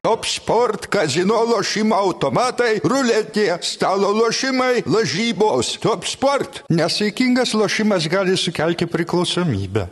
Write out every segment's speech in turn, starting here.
Top Sport, kazino lošimo automatai, ruletė, stalo lošimai, lažybos. Top Sport. Nesaikingas lošimas gali sukelti priklausomybę.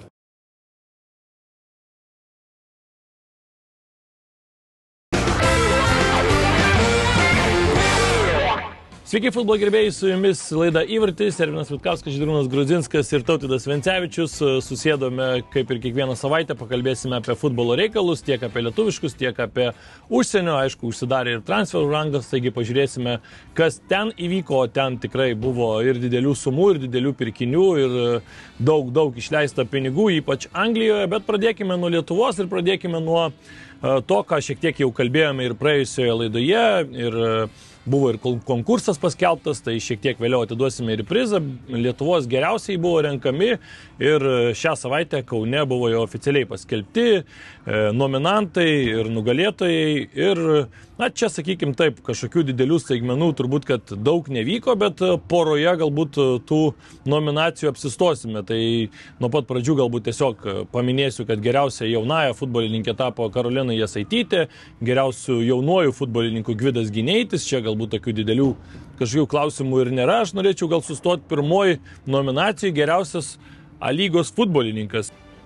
Sveiki, futbolo gerbėjai, su jumis laida Įvartis, Ervinas Vitkauskas, Žydrūnas Grudzinskas ir Tautvydas Vencevičius. Susėdome, kaip ir kiekvieną savaitę, pakalbėsime apie futbolo reikalus, tiek apie lietuviškus, tiek apie užsienio. Aišku, užsidarė ir transferų rangas, taigi pažiūrėsime, kas ten įvyko. Ten tikrai buvo ir didelių sumų, ir didelių pirkinių, ir daug išleista pinigų, ypač Anglijoje. Bet pradėkime nuo Lietuvos ir pradėkime nuo to, ką šiek tiek jau kalbėjome ir praėjusioje laidoje. Ir buvo ir konkursas paskelbtas, tai šiek tiek vėliau atiduosime ir prizą. Lietuvos geriausiai buvo renkami ir šią savaitę Kaune buvo jau oficialiai paskelbti nominantai ir nugalėtojai. Ir, čia sakykim taip, kažkokių didelių staigmenų turbūt, kad daug nevyko, bet poroje galbūt tų nominacijų apsistosime. Tai nuo pat pradžių galbūt tiesiog paminėsiu, kad geriausia jaunąja futbolininkė tapo Karolina Jasaitytė, geriausių jaunuojų futbolininkų Gvidas Gineitis. Čia galbūt tokių didelių kažkokių klausimų ir nėra. Aš norėčiau gal sustoti pirmoji nominacijai geriausias A lygos futbolininkas.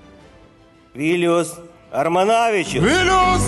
Vilius Armanavičius. Vilius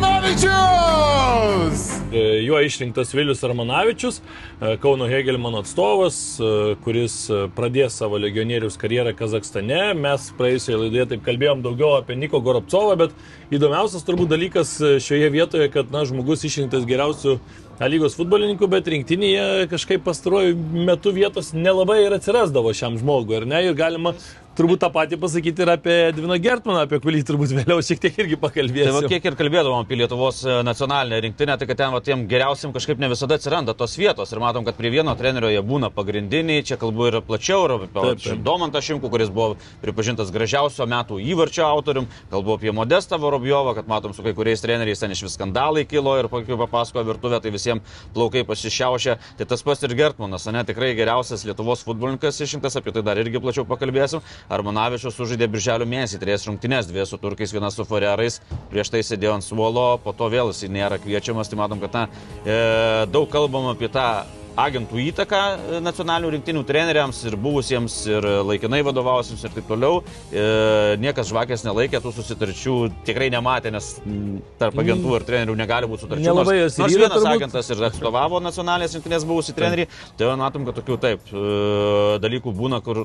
Armanavičius! Juo išrinktas Vilius Armanavičius, Kauno Hegelmano atstovas, kuris pradės savo legionieriaus karjerą Kazakstane. Mes praėjusioje laidoje taip kalbėjom daugiau apie Niko Goropcovą, bet įdomiausias turbūt dalykas šioje vietoje, kad žmogus išrinktas geriausių A lygos futbolininkų, bet rinktinėje kažkaip pastaruoju metu vietos nelabai ir atsirasdavo šiam žmogui, ar ne? Ir galima turbūt tą patį pasakyti ir apie Edviną Gertmaną, apie kurį turbūt vėliau šiek tiek irgi pakalbėsiu. Tai kiek ir kalbėdavom apie Lietuvos nacionalinę rinktinę, tai kad ten tiem geriausiam kažkaip ne visada atsiranda tos vietos. Ir matom, kad prie vieno trenerio jie būna pagrindiniai. Čia kalbu ir plačiau, ir apie Domantą Šimkų, kuris buvo pripažintas gražiausio metų įvarčio autorium. Kalbu apie Modestą Vorobjovą, kad matom su kai kuriais treneriais ten iš vis skandalai kilo ir papasakojo virtuvę, tai visiems plaukai pasišiaušia. Tai tas pats ir Gertmanas, tikrai geriausias Lietuvos futbolininkas išrinktas, apie tai dar irgi plačiau pakalbėsim. Armanavičius sužaidė birželio mėnesį 3 rungtynes, 2 su turkais, 1 su Farerais, prieš tai sėdėjo ant suolo, po to vėl jis nėra kviečiamas, tai matom, kad daug kalbam apie tą agentų įtaką nacionalinių rinktinių treneriams ir buvusiems ir laikinai vadovausiems ir taip toliau. Niekas žvakės nelaikė, tų susitarčių tikrai nematė, nes tarp agentų ir trenerių negali būti sutarčių. Nors vienas agentas ir atstovavo nacionalinės rinktinės buvusį trenerį, tai matom, kad tokių taip dalykų būna, kur,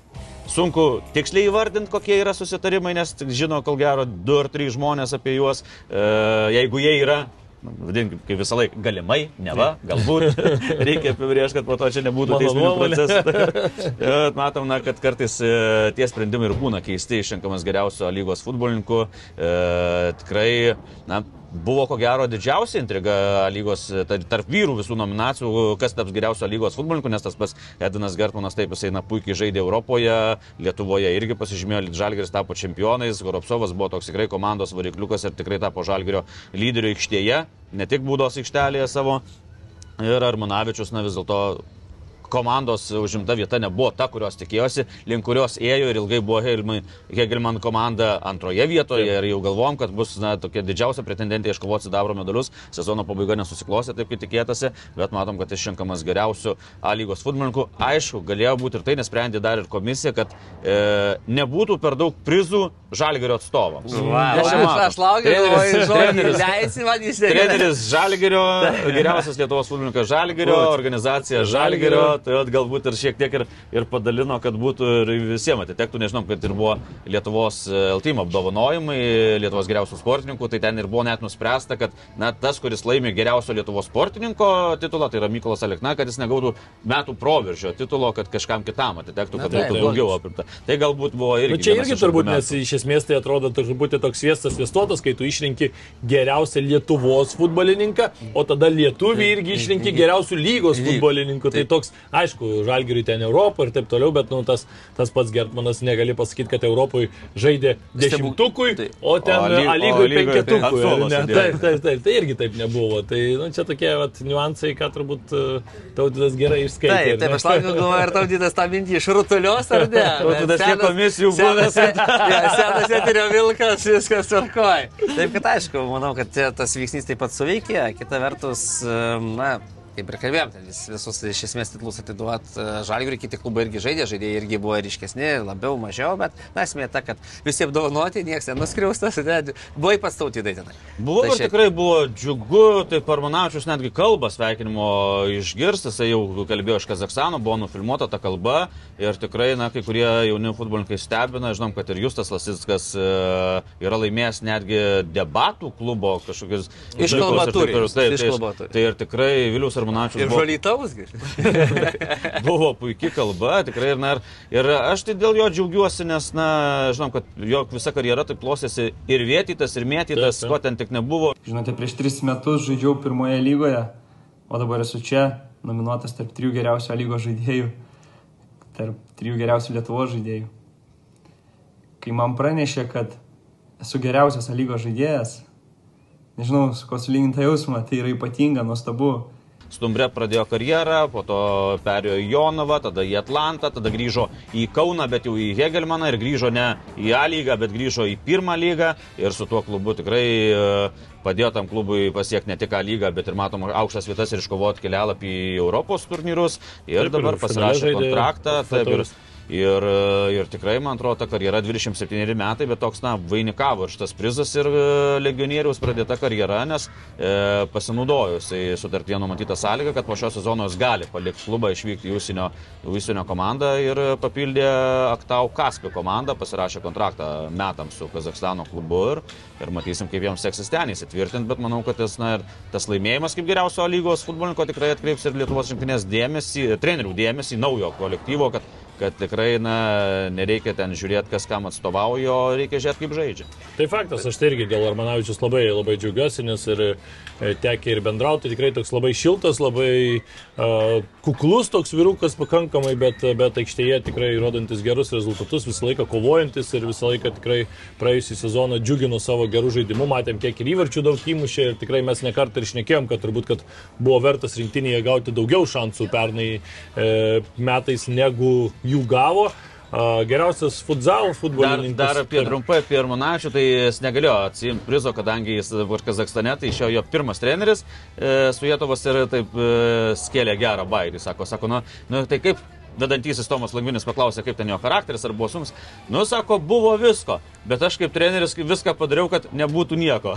sunku tiksliai įvardinti, kokie yra susitarimai, nes žino, kol gero 2 ar 3 žmonės apie juos, jeigu jie yra, vadinkim, kaip visą laiką, galimai, neva, galbūt, reikia apibrėžti, kad po to čia nebūtų teisminių procesų. Matom, kad kartais tie sprendimai ir būna keisti, išrenkamas geriausio lygos futbolininkų. Tikrai, buvo ko gero didžiausia intriga lygos tarp vyrų visų nominacijų, kas taps geriausio lygos futbolininku, nes tas pats Edvinas Gertmanas taip jisai puikiai žaidė Europoje, Lietuvoje irgi pasižymėjo, Žalgiris tapo čempionais, Goropcovas buvo toks tikrai komandos varikliukas ir tikrai tapo Žalgirio lyderiu aikštėje, ne tik būdos aikštelėje savo. Ir Armanavičius vis dėlto komandos užimta vieta nebuvo ta, kurios tikėjosi, link kurios ėjo ir ilgai buvo Hegelman komanda antroje vietoje ir jau galvom, kad bus tokia didžiausia pretendentė iškovoti sidabro medalius. Sezono pabaiga nesusiklostė taip, kaip tikėtasi, bet matom, kad išrenkamas geriausių A lygos futbolininkų. Aišku, galėjo būti ir tai, nesprendė dar ir komisija, kad nebūtų per daug prizų Žalgirio atstovams. Aš laukiu, treneris Žalgirio, geriausias Lietuvos futbolininkas Žalgirio, organizacija Žalgirio. Tai galbūt ir šiek tiek ir padalino, kad būtų ir visiems atitektų, nežinom, kad ir buvo Lietuvos LTIM apdovanojimai, Lietuvos geriausių sportininkų, tai ten ir buvo net nuspręsta, kad tas, kuris laimi geriausio Lietuvos sportininko titulo, tai yra Mykolas Alekna, kad jis negautų metų proveržio titulo, kad kažkam kitam atitektų, kad būtų daugiau apimta. Tai galbūt buvo irgi. Bet čia irgi turbūt, nes iš esmės tai atrodo turbūt toks sviestas sviestuotas, kai tu išrinki geriausią Lietuvos futbolininką, o tada lietuvį irgi išrinki geriausių lygos futbolininkų. Tai toks Aišku, Žalgiriui ten Europą ir taip toliau, bet tas pats Gertmanas negali pasakyti, kad Europoje žaidė 10-ukui, o ten lygoj 5-ukui. Taip, tai irgi taip nebuvo. Tai čia tokie niuansai, ką turbūt Tautvydas gerai išskaitė. Taip, aš laukiu, galvoju, ar Tautvydas tą mintį išrutulios ar ne. Tautvydas kiek komisijų buvęs. Senas eterio vilkas, viskas tvarkoj. Taip, kad aišku, manau, kad tas veiksnys taip pat suveikė. Kita vertus, kaip ir kalbėjom, visus iš esmės titlus atiduot Žalgiriui, kiti klubai irgi žaidėjai irgi buvo ryškesni, labiau, mažiau, bet esmė ta, kad visi apdovanoti, niekas nenuskriaustas, buvo pats Tautvydai tenai. Buvo ir tikrai buvo džiugu, tai Armanavičius netgi kalbą sveikinimo išgirs, jisai jau kalbėjo iš Kazachstano, buvo nufilmuota ta kalba ir tikrai, kai kurie jauni futbolininkai stebina, žinom, kad ir Justas Lasickas yra laimėjęs netgi debatų klubo kažkokius. Iškalba turi. Tai ir tikrai Vilius Armanavičius ir žolytausgi. Buvo puikia kalba, tikrai. Ir aš tai dėl jo džiaugiuosi, nes, žinom, kad jo visa karjera taip klostėsi ir vietytas, ir mėtytas, ko ten tik nebuvo. Žinote, prieš 3 metus žaidžiau pirmoje lygoje, o dabar esu čia, nominuotas tarp 3 geriausių lygos žaidėjų, tarp 3 geriausių Lietuvos žaidėjų. Kai man pranešė, kad esu geriausias lygos žaidėjas, nežinau, su ko sulyginta jausma, tai yra ypatinga, nuostabu. Stumbre pradėjo karjerą, po to perėjo į Jonavą, tada į Atlantą, tada grįžo į Kauną, bet jau į Hegelmaną ir grįžo ne į A lygą, bet grįžo į pirmą lygą ir su tuo klubu tikrai padėjo tam klubui pasiekti ne tik A lygą, bet ir matom aukštas vietas ir iškovoti kelialapį į Europos turnyrus ir dabar pasirašė kontraktą. Ir tikrai, man atrodo, ta karjera 27 metai, bet toks, vainikavo ir šitas prizas ir legionieriaus pradėta karjera, nes pasinaudojusiai sutartyje numatytą sąlygą, kad po šio sezono jis gali palikti klubą, išvykti į užsienio komandą ir papildė Aktau Kaspio komandą, pasirašė kontraktą metams su Kazachstano klubu ir matysim, kaip jiems seksis ten įsitvirtinti, bet manau, kad tas laimėjimas kaip geriausio lygos futbolininko tikrai atkreips ir Lietuvos rinktinės dėmesį, trenerių dėmesį, naujo kolektyvo, kad tikrai nereikia ten žiūrėti, kas kam atstovauja, o reikia žiūrėti, kaip žaidžia. Tai faktas, aš tai irgi dėl Armanavičius labai džiaugiuosi, nes ir tekia ir bendrauti, tikrai toks labai šiltas, labai kuklus toks vyrukas pakankamai, bet aikštėje tikrai rodantis gerus rezultatus, visą laiką kovojantis ir visą laiką tikrai praėjusį sezoną džiugino savo gerų žaidimų, matėm kiek ir įvarčių daug įmušė ir tikrai mes nekart ir šnekėjom, kad turbūt buvo vertas rinktinėje gauti daugiau šansų pernai metais negu jų gavo. Geriausias futbolininkas. Dar trumpai apie Armanavičių, tai jis negalėjo atsiimti prizo, kadangi jis dabar Kazachstane, tai išėjo jo pirmas treneris Sujetovas ir taip skėlė gerą bairį. Sako, tai kaip vedantysis Tomas Langvinis paklausė, kaip ten jo charakteris, ar buvo sunkus. Sako, buvo visko, bet aš kaip treneris viską padariau, kad nebūtų nieko.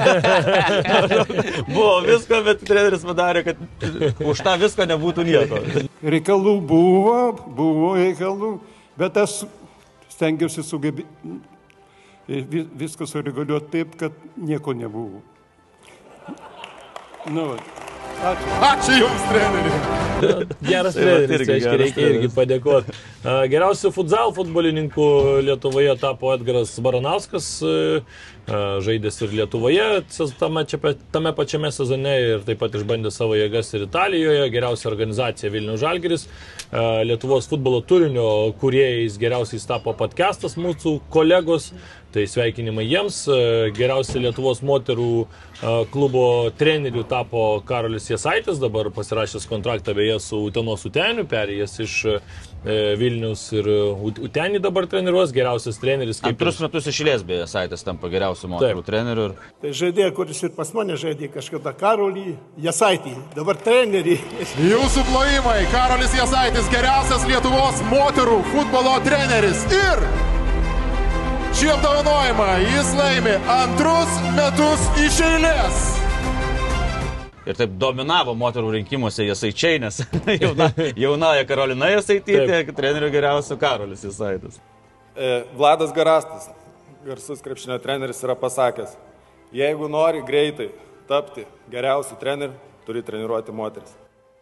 Buvo visko, bet treneris padarė, kad už tą viską nebūtų nieko. Reikalų buvo reikalų, bet aš stengiausi viską sureguliuoti taip, kad nieko nebuvo. Ačiū Jums, treneri. Geras treneris, reikia irgi padėkoti. Geriausiu futsal futbolininku Lietuvoje tapo Edgaras Baranauskas, žaidęs ir Lietuvoje tame pačiame sezone ir taip pat išbandė savo jėgas ir Italijoje. Geriausia organizacija Vilniaus Žalgiris. Lietuvos futbolo turinio kūrėjais geriausiais tapo podcastas mūsų kolegos. Tai sveikinimai jiems. Geriausia Lietuvos moterų klubo trenerių tapo Karolis Jasaitis, dabar pasirašęs kontraktą beje su Utenos Uteniu, perėjęs iš Vilnius ir Utenį dabar treniruos. Geriausias treneris. Antrus metus išėlės beje Jasaitis tampa geriausiu moterų treneriu. Tai žaidėja, kuris ir pas mane žaidė kažkada Karolį Jasaitį, dabar trenerį. Jūsų plojimai, Karolis Jasaitis, geriausias Lietuvos moterų futbolo treneris ir šį apdovanojimą jis laimi antrus metus iš eilės. Ir taip dominavo moterų rinkimuose Jasaičiai, nes jaunaja Karolina Jasaitytė, trenerių geriausiu Karolis Jasaitis. Vladas Garastas, garsus krepšinio treneris, yra pasakęs, jeigu nori greitai tapti geriausiu treneriu, turi treniruoti moteris.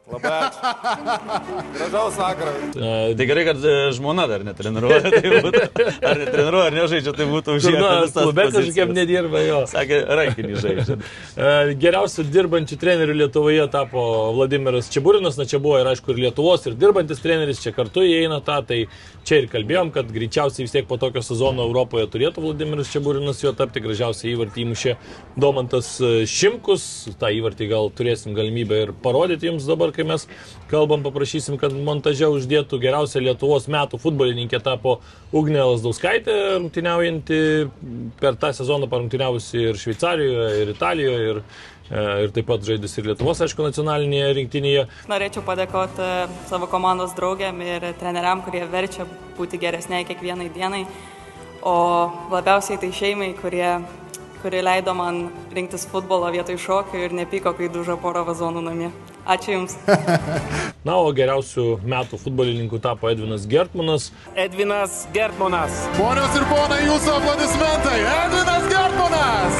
Labai ačiū. Gražaus vakaro. Tai gerai, kad žmona dar netreniruoja. Ar netreniruoja, ar nežaidžia, tai būtų už ją. Klube kažkaip nedirba jo. Sakė, rankinį žaidžia. Geriausiu dirbančiu treneriu Lietuvoje tapo Vladimiras Čeburinas. Na, čia buvo ir aišku ir Lietuvos, ir dirbantis treneris. Čia kartu įeina tą. Tai čia ir kalbėjom, kad greičiausiai vis tiek po tokio sezono Europoje turėtų Vladimiras Čeburinas jo tapti. Gražiausiai įvartį įmušė Domantas Šimkus. Ta įvartį gal turėsim galimybę ir parodyti jums dabar, kai mes kalbam, paprašysim, kad montaže uždėtų. Geriausia Lietuvos metų futbolininkė tapo Ugnė Lasdauskaitė, rungtyniaujanti per tą sezoną parungtyniavusi ir Šveicarijoje, ir Italijoje, ir taip pat žaidis ir Lietuvos, aišku, nacionalinėje rinktinėje. Norėčiau padėkoti savo komandos draugėm ir treneriam, kurie verčia būti geresniai kiekvienai dienai, o labiausiai tai šeimai, kuri leido man rinktis futbolo vietoj šokio ir nepyko, kai dužo porą vazonų namie. Ačiū Jums. Na, o geriausių metų futbolininkų tapo Edvinas Gertmanas. Edvinas Gertmanas. Ponios ir ponai, jūsų aplodismentai. Edvinas Gertmanas.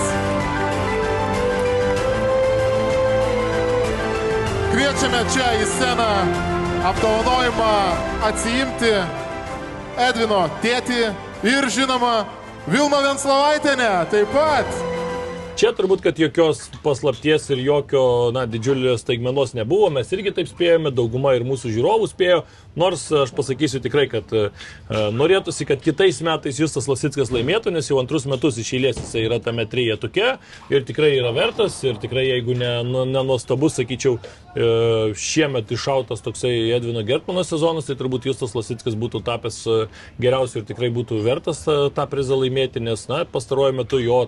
Kviečiame čia į sceną apdovanojimą atsiimti Edvino tėtį ir žinoma Vilma Venclavaitienė taip pat. Čia turbūt, kad jokios paslapties ir jokio didžiulės staigmenos nebuvo, mes irgi taip spėjome, dauguma ir mūsų žiūrovų spėjo, nors aš pasakysiu tikrai, kad norėtųsi, kad kitais metais Justas Lasickas laimėtų, nes jau antrus metus iš eilės jisai yra tame trejetuke ir tikrai yra vertas ir tikrai, jeigu nenuostabus, sakyčiau, šiemet iššautas toksai Edvino Gertmano sezonas, tai turbūt Justas Lasickas būtų tapęs geriausiu ir tikrai būtų vertas tą prizą laimėti, nes pastaruoju metu jo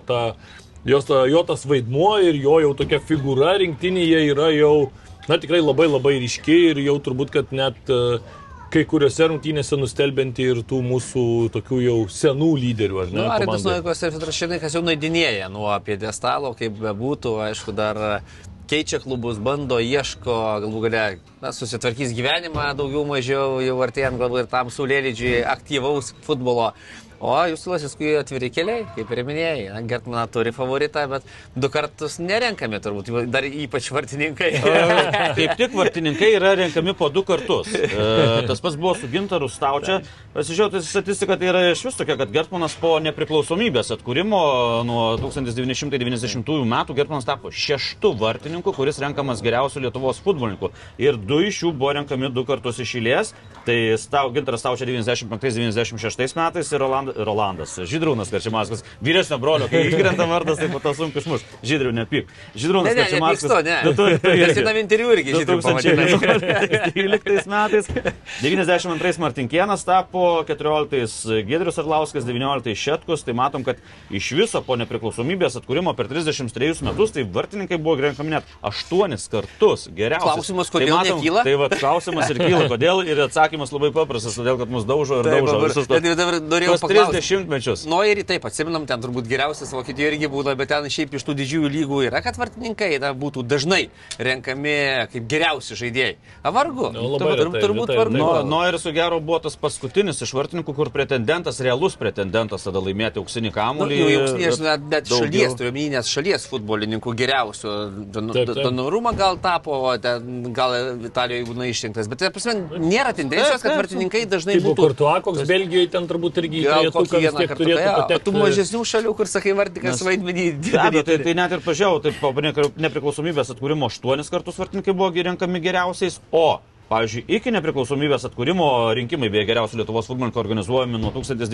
tas vaidmuo ir jo jau tokia figūra rinktinėje yra jau, tikrai labai labai ryški ir jau turbūt, kad net kai kuriuose rungtynėse nustelbianti ir tų mūsų tokių jau senų lyderių, ar ne? Aridas Novikovas ir Petrašininkas jau nueidinėja nuo piedestalo, kaip bebūtų, aišku, dar keičia klubus, bando, ieško, galbūt galia susitvarkys gyvenimą daugiau mažiau, jau artėjant galbūt ir tam saulėlydžiui aktyvaus futbolo. O Justas Lasickui atviri keliai, kaip ir minėjai. Gertmaną turi favoritą, bet 2 kartus nerenkami turbūt, dar ypač vartininkai. Kaip tik vartininkai yra renkami po 2 kartus. Tas pats buvo su Gintaru Staučia. Pasižiūrėjau, statistika tai yra iš vis tokia, kad Gertmanas po nepriklausomybės atkūrimo nuo 1990 metų Gertmanas tapo 6 vartininku, kuris renkamas geriausiu Lietuvos futbolininku. Ir 2 iš jų buvo renkami 2 kartus iš eilės. Tai Gintaras Staučia 95-96 metais ir Rolandas Žydrūnas Karčimauskas, vyresnio brolio, kai įkrenta vardas, tai po to sunku išmuš. Žydrių, nepyk. Žydrūnas Karčimauskas. Nes įnam interviu irgi Žydrių pavadinai. 13 metais. 92 Martinkėnas tapo, 14 Giedrius Arlauskas, 19 Šetkus. Tai matom, kad iš viso po nepriklausomybės atkūrimo per 33 metus, tai vartininkai buvo renkami net 8 kartus. Geriausias. Klausimas, kodėl nekyla? Tai klausimas ir kyla, kodėl, ir atsakymas labai paprastas, todėl, kad mus daužo ir daužo visus tos 30 mečius. Ir taip, atsiminam, ten turbūt geriausias Vokietijoje irgi būna, bet ten šiaip iš tų didžiųjų lygų yra, kad vartininkai būtų dažnai renkami kaip geriausi žaidėjai. Vargu. Turbūt vargu. Ir su gero buvo tas paskutinis iš vartininkų, kur pretendentas, realus pretendentas tada laimėti auksinį kamuolį. Net šalies, turiuomenės šalies futbolininkų geriausių. Donnarumma gal tapo, gal Italijoje būna išrinktas, bet nėra tendencijos, kad vartininkai dažnai būtų. Kurtuo, koks Belgijoje ten turbūt irgi kokį vieną kartą. Tų mažesnių šalių, kur sakai, vartininkas vaidmenį. Tai net ir pažiūrėjau, tai po nepriklausomybės atkūrimo 8 kartus vartininkai buvo renkami geriausiais, o pavyzdžiui, iki nepriklausomybės atkūrimo rinkimai beje geriausių Lietuvos futbolininkų organizuojami nuo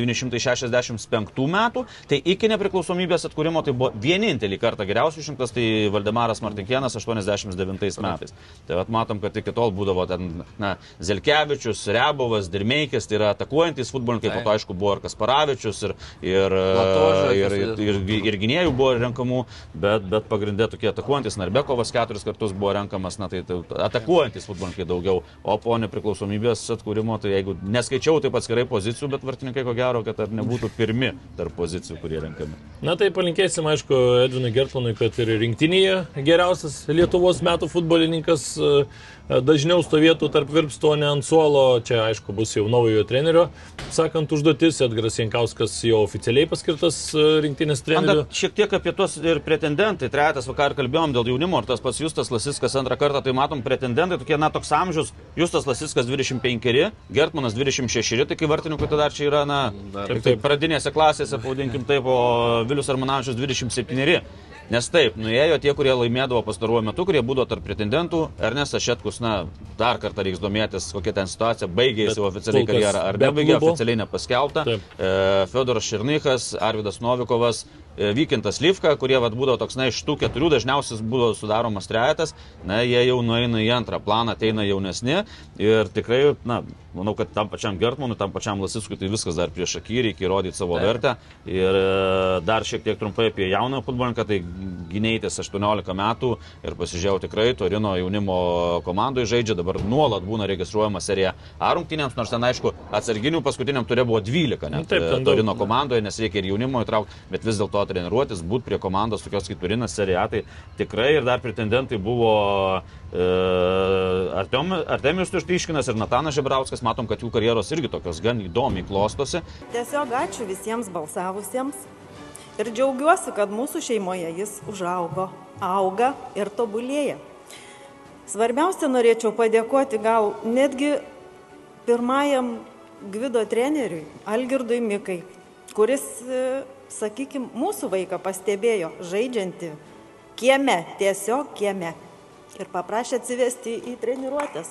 1965 metų, tai iki nepriklausomybės atkūrimo tai buvo vienintelį kartą geriausių išrinktas, tai Valdemaras Martinkėnas 89 metais. Tai matom, kad iki tol būdavo ten Zelkevičius, Riabovas, Dirmeikis, tai yra atakuojantis futbolininkai, po to aišku buvo ir Kasparavičius, ir gynėjų buvo renkamų, bet pagrindė tokie atakuojantis, Narbekovas 4 kartus buvo renkamas, tai atakuojantis futbolininkai daugiau. o po nepriklausomybės atkūrimo, tai jeigu neskaičiau taip atskirai pozicijų, bet vartininkai ko gero, kad ar nebūtų pirmi tarp pozicijų, kurie renkami. Na tai palinkėsim, aišku, Edvinui Gertmanui, kad ir rinktinėje geriausias Lietuvos metų futbolininkas dažniau stovėtų tarp virpsto, ne ant suolo. Čia, aišku, bus jau naujojo trenerio, sakant, užduotis. Edgaras Jankauskas jau oficialiai paskirtas rinktinės treneriu. Šiek tiek apie tuos ir pretendentai. Trejetas vakar kalbėjom dėl jaunimo, ir tas pats Justas Lasickas antrą kartą, tai matom pretendentai, tokie, na, toks amžius. Justas Lasickas 25, Gertmanas 26, tai kai vartininkui tada čia yra, na, taip, pradinėse klasėse, pavadinkim taip, o Vilius Armanavičius 27. Nes taip, nuėjo tie, kurie laimėdavo pastaruoju metu, kurie būdavo tarp pretendentų. Ernestas Šetkus, na, dar kartą reiks domėtis, kokia ten situacija, baigė jis jau oficialiai karjerą, ar nebaigė, oficialiai nepaskelbta. Fiodoras Širnychas, Arvydas Novikovas, Vykintas Livka, kurie būdavo toks, na, iš tų 4 dažniausiai būdavo sudaromas trejetas, na, jie jau nueina į antrą planą, ateina jaunesni ir tikrai, na, manau, kad tam pačiam Gertmanui, tam pačiam Lasickui tai viskas dar prieš akį, reikia įrodyti savo vertę. Ir dar šiek tiek trumpai apie jauną futbolininką, tai Gineitis 18 metų ir pasižiūrėjau tikrai, Torino jaunimo komandoje žaidžia, dabar nuolat būna registruojama serija A rungtynėms, nors ten, aišku, atsarginių paskutiniam turė buvo 12, net Torino komandoje, nes reikia ir jaunimo įtraukti, bet vis dėlto treniruotis, būti prie komandos tokios kaip Turinas serija, tai tikrai ir dar pretendentai buvo Artemijus Tuštiškinas ir Natanas Žebrauskas, matom, kad jų karjeros irgi tokios gan įdomiai klostosi. Tiesiog ačiū visiems balsavusiems ir džiaugiuosi, kad mūsų šeimoje jis užaugo, auga ir tobulėja. Svarbiausia, norėčiau padėkoti gal netgi pirmajam Gvido treneriui Algirdui Mikai, kuris, sakykime, mūsų vaiką pastebėjo žaidžiantį kieme, tiesiog kieme ir paprašė atsivesti į treniruotės.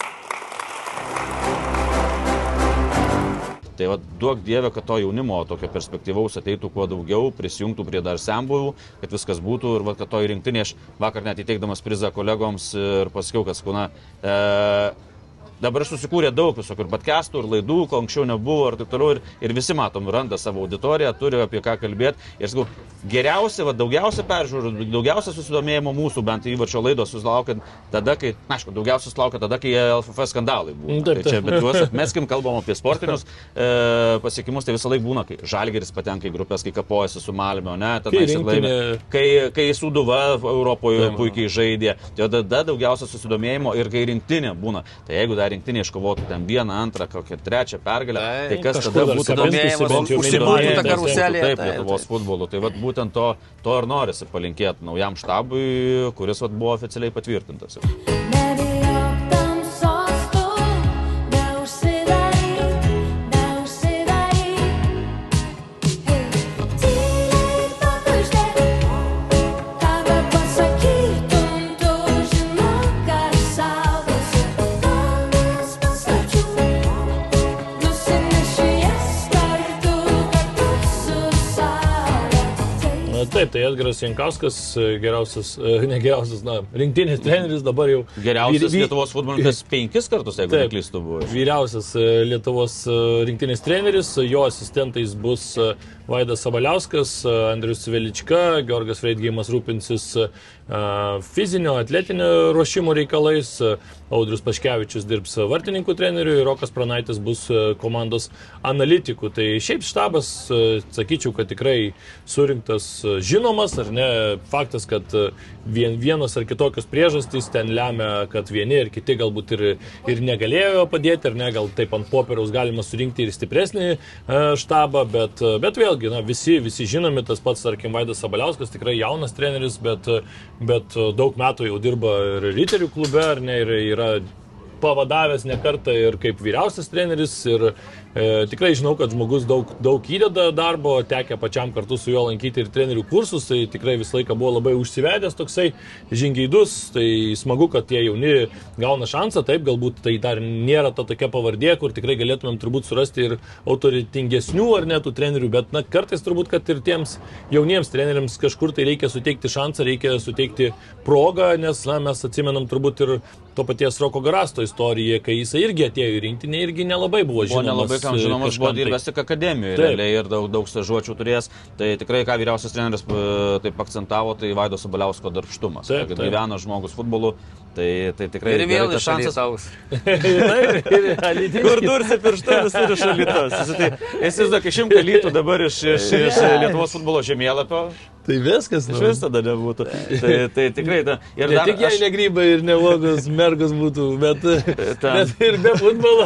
Tai duok Dieve, kad to jaunimo tokio perspektyvaus ateitų kuo daugiau, prisijungtų prie dar senbuvių, kad viskas būtų ir kad to į rinktinį aš vakar net įteikdamas prizą kolegoms ir pasakiau, kad skuna. Dabar susikūrė daug visokių ir podcastų, ir laidų, ko anksčiau nebuvo, ir taip toliau, ir visi matom, randa savo auditoriją, turi apie ką kalbėti. Ir sakau, geriausia, daugiausia peržiūrų, daugiausia susidomėjimo mūsų, bent įvarčio laidos susilaukia tada, kai, na, aišku, daugiausia susilaukia tada, kai LFF skandalai buvo. Tai čia, bet juos atmeskim, kalbam apie sportinius pasiekimus, tai visą laiką būna, kai Žalgiris patenka į grupės, kai kapojasi su Malmio, ne, kai Sūduva Europoje puikiai žaidė, tai tada daugiausia susidomėjimo ir kai rinktinė būna. Tai jeigu dar rinktinė iškovotų ten 1, 2, kokią 3 pergalę, tai kas tada būtų užsibuotų tą karuselę. Taip, Lietuvos futbolu. Tai būtent to ir norisi palinkėti naujam štabui, kuris buvo oficialiai patvirtintas. Taip, tai Edgaras Jankauskas, geriausias, ne geriausias, na, rinktinės treneris dabar jau. Geriausias Lietuvos futbolininkas 5 kartus, jeigu neklystu, buvo. Vyriausias Lietuvos rinktinės treneris, jo asistentais bus Vaidas Sabaliauskas, Andrius Velička, Georgas Freidgeimas rūpinsis fizinio, atletinio ruošimo reikalais, Audrius Paškevičius dirbs vartininkų treneriu ir Rokas Pranaitis bus komandos analitikų. Tai šiaip štabas, sakyčiau, kad tikrai surinktas žinomas, ar ne, faktas, kad vienos ar kitokios priežastys ten lemia, kad vieni ir kiti galbūt ir negalėjo padėti, ar ne, gal taip ant popieriaus galima surinkti ir stipresnį štabą, bet vėlgi, na, visi žinomi, tas pats, tarkim, Vaidas Sabaliauskas, tikrai jaunas treneris, bet daug metų jau dirba ir Riterių klube, ar ne, ir yra pavadavęs ne kartą ir kaip vyriausias treneris ir tikrai žinau, kad žmogus daug įdeda darbo, tekę pačiam kartu su juo lankyti ir trenerių kursus, tai tikrai visą laiką buvo labai užsivedęs toksai žingeidus, tai smagu, kad tie jauni gauna šansą, taip, galbūt tai dar nėra ta tokia pavardė, kur tikrai galėtumėm turbūt surasti ir autoritetingesnių ar ne tų trenerių, bet na, kartais turbūt, kad ir tiems jauniems treneriams kažkur tai reikia suteikti šansą, reikia suteikti progą, nes na, mes atsimenam turbūt ir to paties Roko Garasto istoriją, kai jisai irgi atėjo į rinktinę, irgi nelabai buvo žinomas. žinomas buvo dirbęs tik akademijoje realiai ir daug stažuočių turės. Tai tikrai, ką vyriausias treneris taip akcentavo, tai Vaido Sabaliausko darbštumas. Kad gyvena žmogus futbolu, tai tikrai... Ir vėl iš Alytaus. Kur dursi pirštu, visur iš Alytaus. Esi žinok, išimk Alytų dabar iš Lietuvos futbolo žemėlapio. Tai viskas. Iš vis tada nebūtų. Tai tikrai... Ne tik jei ne Grybai ir ne Uogos mergos būtų, bet ir be futbolo.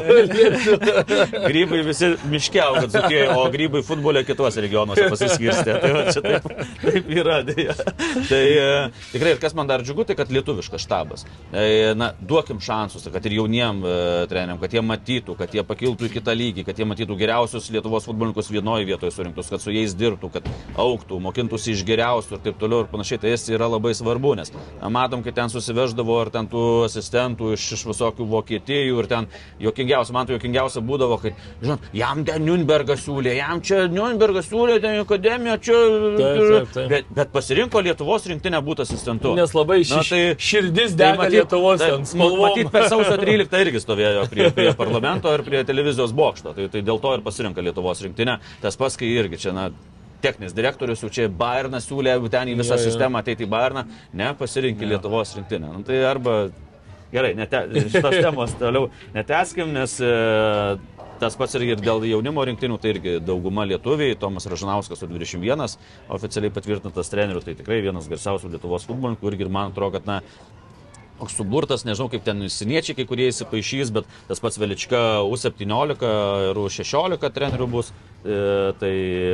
Grybai visi miške auga Dzūkijoje, o Grybai futbole kituose regionuose pasiskirstė. Tai va, čia taip yra. Tai tikrai, ir kas man dar džiugu, tai kad lietuviškas štabas. Na, duokim šansus, kad ir jauniem treneriam, kad jie matytų, kad jie pakiltų į kitą lygį, kad jie matytų geriausius Lietuvos futbolininkus vienoje vietoje surinktus, kad su jais dirbtų, kad augtų, mokintųsi iš geriausių ir taip toliau ir panašiai. Tai jis yra labai svarbu, nes matom, kad ten susiveždavo ir ten tų asistentų iš visokių Vokietijų ir ten juokingiausia būdavo, kad, žinot, jam ten Nürnbergas siūlė, jam čia Nürnbergas siūlė, ten akademija, čia... Bet pasirinko Lietuvos rinktinę būti asistentu. Nes labai širdis dega Lietuvos spalvom. Matyt, per sausio 13 irgi stovėjo prie parlamento ir prie televizijos bokšto. Tai dėl to ir pasirinko Lietuvos rinktinę. Tas pats, kai irgi čia, techninis direktorius jau čia Bayerną siūlė, jeigu ten į visą sistemą ateiti į Bayerną, pasirinkti Lietuvos rinktinę. Tai arba, gerai, šitos temos toliau neteskim, nes tas pats ir dėl jaunimo rinktinių, tai irgi dauguma lietuviai, Tomas Ražanauskas su 21, oficialiai patvirtintas treneriu, tai tikrai vienas garsiausių Lietuvos futbolininkų irgi ir man atrodo, kad suburtas, nežinau kaip ten siniečiai, kai kurie įsipaišys, bet tas pats Velička U17 ir U16 trenerių bus. Tai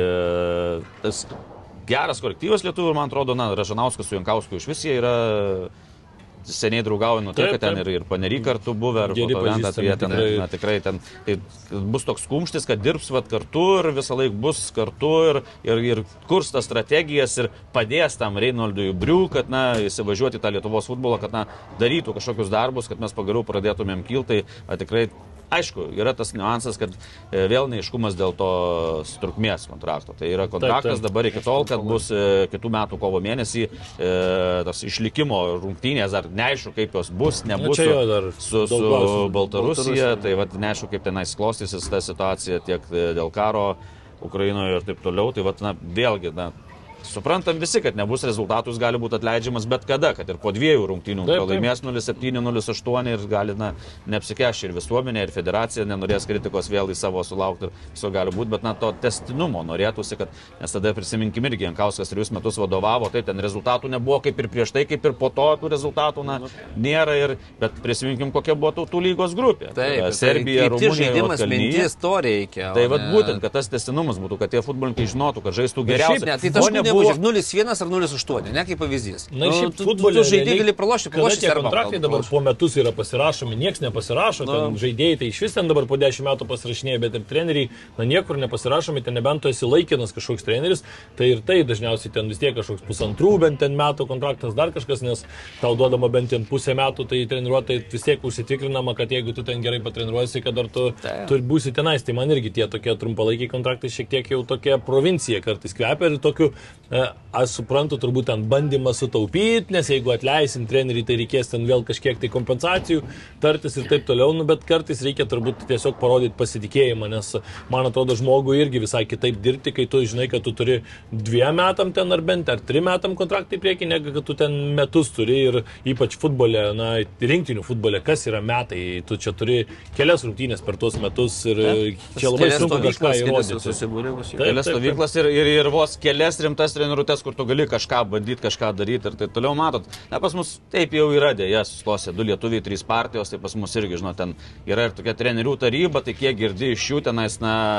tas geras kolektyvas lietuvių ir man atrodo, Ražanauskas su Jankausku iš vis jie yra seniai draugauja, kad ten ir Panery kartu buvę, ar fotoventas, jie ten tikrai ten bus toks kumštis, kad dirbs kartu ir visą laiką bus kartu ir kurs tas strategijas ir padės tam Reinaldui Briu, kad įsivažiuoti tą Lietuvos futbolą, kad darytų kažkokius darbus, kad mes pagaliau pradėtumėm kilti, tikrai. Aišku, yra tas niuansas, kad vėl neaiškumas dėl to trukmės kontrakto. Tai yra kontraktas dabar iki tol, kad bus kitų metų kovo mėnesį tas išlikimo rungtynės, ar neaišku, kaip jos bus, nebus su Baltarusija. Tai neaišku, kaip tenais klostysis ta situacija tiek dėl karo Ukrainoje ir taip toliau. Tai vėlgi, suprantam visi, kad nebus rezultatus, gali būti atleidžiamas bet kada, kad ir po 2 rungtynių laimės 0-7, 0-8 ir gali neapsikešti ir visuomenė, ir federacija nenorės kritikos vėl į savo sulaukti ir viso gali būti, bet to tęstinumo norėtųsi, kad nes tada prisiminkim irgi, Jankauskas 3 metus vadovavo, tai ten rezultatų nebuvo kaip ir prieš tai, kaip ir po to tų rezultatų nėra, bet prisiminkim, kokia buvo tautų lygos grupė. Serbija, Rumunija, Juodkalnija. Tai būtent, kad tas tęstinumas būtų, kad tie futbolininkai žinotų, kad žaistų geriausiai. Buvo 0-1 ar 0-8, ne kaip pavyzdys. Na, šiaip futbolė žaidėjai gali pralošti kontraktai dabar po metus yra pasirašomi, nieks nepasirašo, ten žaidėjai tai iš vis ten dabar po 10 metų pasirašinėja, bet ir treneriai, niekur nepasirašomi, ten nebent tu esi laikinas kažkoks treneris, tai ir tai dažniausiai ten vis tiek kažkoks 1,5 bent ten metų kontraktas dar kažkas, nes tau duodama bent ten pusę metų, tai treniruotai vis tiek užsitikrinama, kad jeigu tu ten gerai patreniruosi, kad dar tu būsi tenais, tai man irgi tie tokie trumpalaikiai kontraktai šiek tiek jau tokia provincija kartais kvepia ir tokiu. Aš suprantu, turbūt ten bandymas sutaupyti, nes jeigu atleisim trenerį, tai reikės ten vėl kažkiek tai kompensacijų tartis ir taip toliau, bet kartais reikia turbūt tiesiog parodyti pasitikėjimą, nes man atrodo žmogui irgi visai kitaip dirbti, kai tu žinai, kad tu turi 2 metam ten ar bent 3 metam kontraktą į priekį, negu kad tu ten metus turi ir ypač futbole, rinktinių futbole, kas yra metai, tu čia turi kelias rungtynės per tuos metus ir čia labai sunku kažką įrodyti. Kelias stovyklas ir vos kelias rimtas treniruotės, kur tu gali kažką bandyti, kažką daryti ir taip toliau matot. Pas mus taip jau yra dėja, susiklostė 2 lietuviai, 3 partijos, tai pas mus irgi, žinot, ten yra ir tokia trenerių taryba, tai kiek girdi iš jų tenais,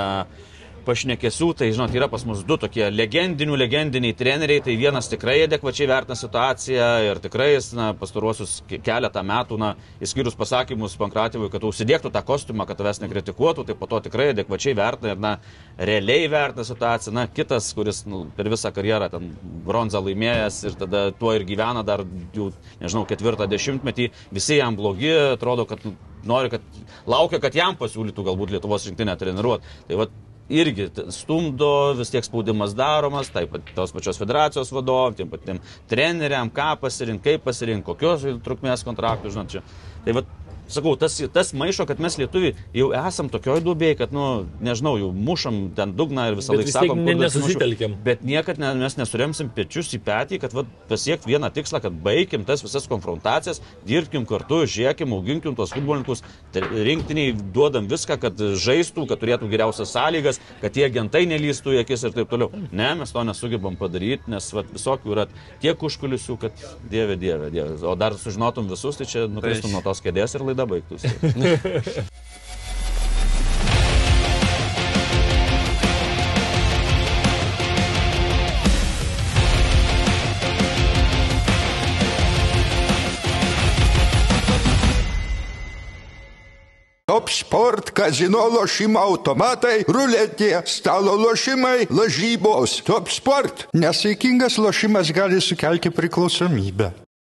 pašnekesių, tai žinot, yra pas mus 2 tokie legendiniai treneriai, tai vienas tikrai adekvačiai vertina situaciją ir tikrai jis pastaruosius keletą metų, išskyrus pasakymus Pankratyvui, kad užsidėktų tą kostiumą, kad tavęs nekritikuotų, tai po to tikrai adekvačiai vertina ir realiai vertina situaciją. Kitas, kuris per visą karjerą ten bronzą laimėjęs ir tada tuo ir gyvena dar jau, nežinau, 4 dešimtmetį, visi jam blogi, atrodo, kad laukia, kad jam pasiūlytų galbūt Lietuvos rinktinę treniruoti. Tai irgi stumdo, vis tiek spaudimas daromas, taip pat tos pačios federacijos vadovam, tiem patiem treneriam, ką pasirink, kaip pasirink, kokios trukmės kontraktų, žinot, čia. Tai sakau, tas maišo, kad mes lietuviai jau esam tokioj duobėje, kad, nežinau, jau mušam ten dugną ir visą laiką sakom, nesusitelkiam. Bet niekad mes nesuremsim pečius į petį, kad pasiekti vieną tikslą, kad baigim tas visas konfrontacijas, dirbkim kartu, žiūrėkim, auginkim tos futbolininkus, rinktiniai duodam viską, kad žaistų, kad turėtų geriausias sąlygas, kad tie agentai nelystų į akis ir taip toliau. Ne, mes to nesugebam padaryti, nes visokių yra tiek užkulisių, kad dieve. O dar sužinotum visus, tai čia nukristum nuo tos kėdės ir laida baigtųsi. Top Sport, kazino lošimo automatai, ruletė, stalo lošimai, lažybos. Top Sport. Nesaikingas lošimas gali sukelti priklausomybę.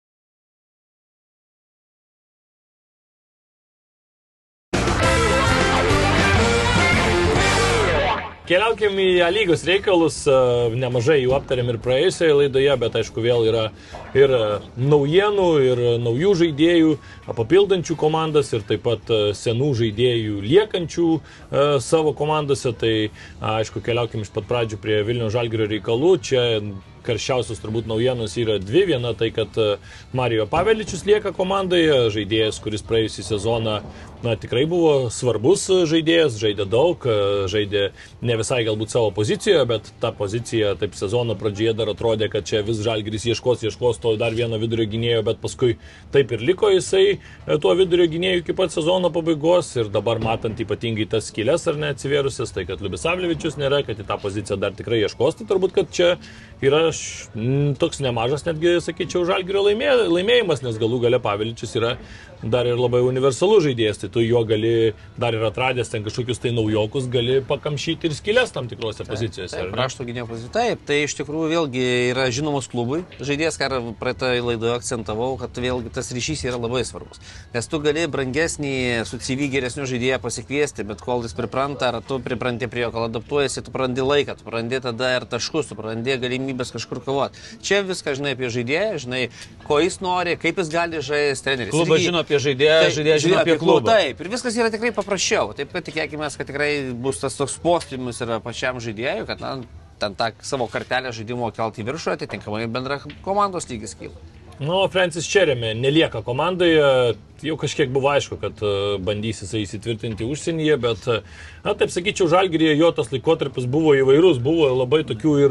Keliaukim į lygos reikalus, nemažai jų aptarėm ir praėjusioje laidoje, bet aišku vėl yra ir naujienų, ir naujų žaidėjų, papildančių komandas ir taip pat senų žaidėjų liekančių savo komandose. Tai aišku, keliaukim iš pat pradžių prie Vilniaus Žalgirio reikalų. Čia karščiausios turbūt naujienos yra dvi. Viena tai, kad Marijo Paveličius lieka komandoje, žaidėjas, kuris praėjusį sezoną tikrai buvo svarbus žaidėjas, žaidė daug, žaidė ne visai galbūt savo pozicijoje, bet ta pozicija taip sezono pradžioje dar atrodė, kad čia vis Žalgiris ieškos to dar vieno vidurio gynėjo, bet paskui taip ir liko jisai tuo vidurio gynėjų iki pat sezono pabaigos ir dabar matant ypatingai tas skylės ar neatsivėrusias, tai kad Liubisavljevičius nėra, kad į tą poziciją dar tikrai ieškos, tai turbūt, kad čia yra toks nemažas netgi, sakyčiau, Žalgirio laimėjimas, nes galų gale Paveličius yra dar ir labai universalus žaidėjas, tai tu jo gali dar ir atradęs ten kažkokius tai naujokus, gali pakamšyti ir skylės tam tikrose pozicijose. Taip, krašto gynėjo pozicija. Taip, tai iš tikrųjų vėlgi yra žinomas klubui. Žaidėjas, ką praeitoje laidoje akcentavau, kad vėlgi tas ryšys yra labai svarbus. Nes tu gali brangesnį, su CV geresnių žaidėją pasikviesti, bet kol jis pripranta, ar tu pripranti prie jo, kol adaptuojasi, tu prarandi laiką, tu prarandi tada ir taškus, tu prarandi galimybės kažkur kovoti. Čia viską žinai apie žaidėją, žinai, ko jis nori, kaip jis gali žaisti, treneris. Klubas žino apie žaidėją, žaidėjas žino apie klubą. Taip, ir viskas yra tikrai paprasčiau. Taip, kad tikėkime, kad tikrai bus tas toks postymis yra pačiam žaidėjui, kad ten tą savo kartelę žaidimo kelti į viršų, atitinkamai bendra komandos lygis kyla. Francis Čeremė nelieka komandoje, jau kažkiek buvo aišku, kad bandys jisai įsitvirtinti užsienyje, bet, taip sakyčiau, Žalgiryje jo tas laikotarpis buvo įvairus, buvo labai tokių ir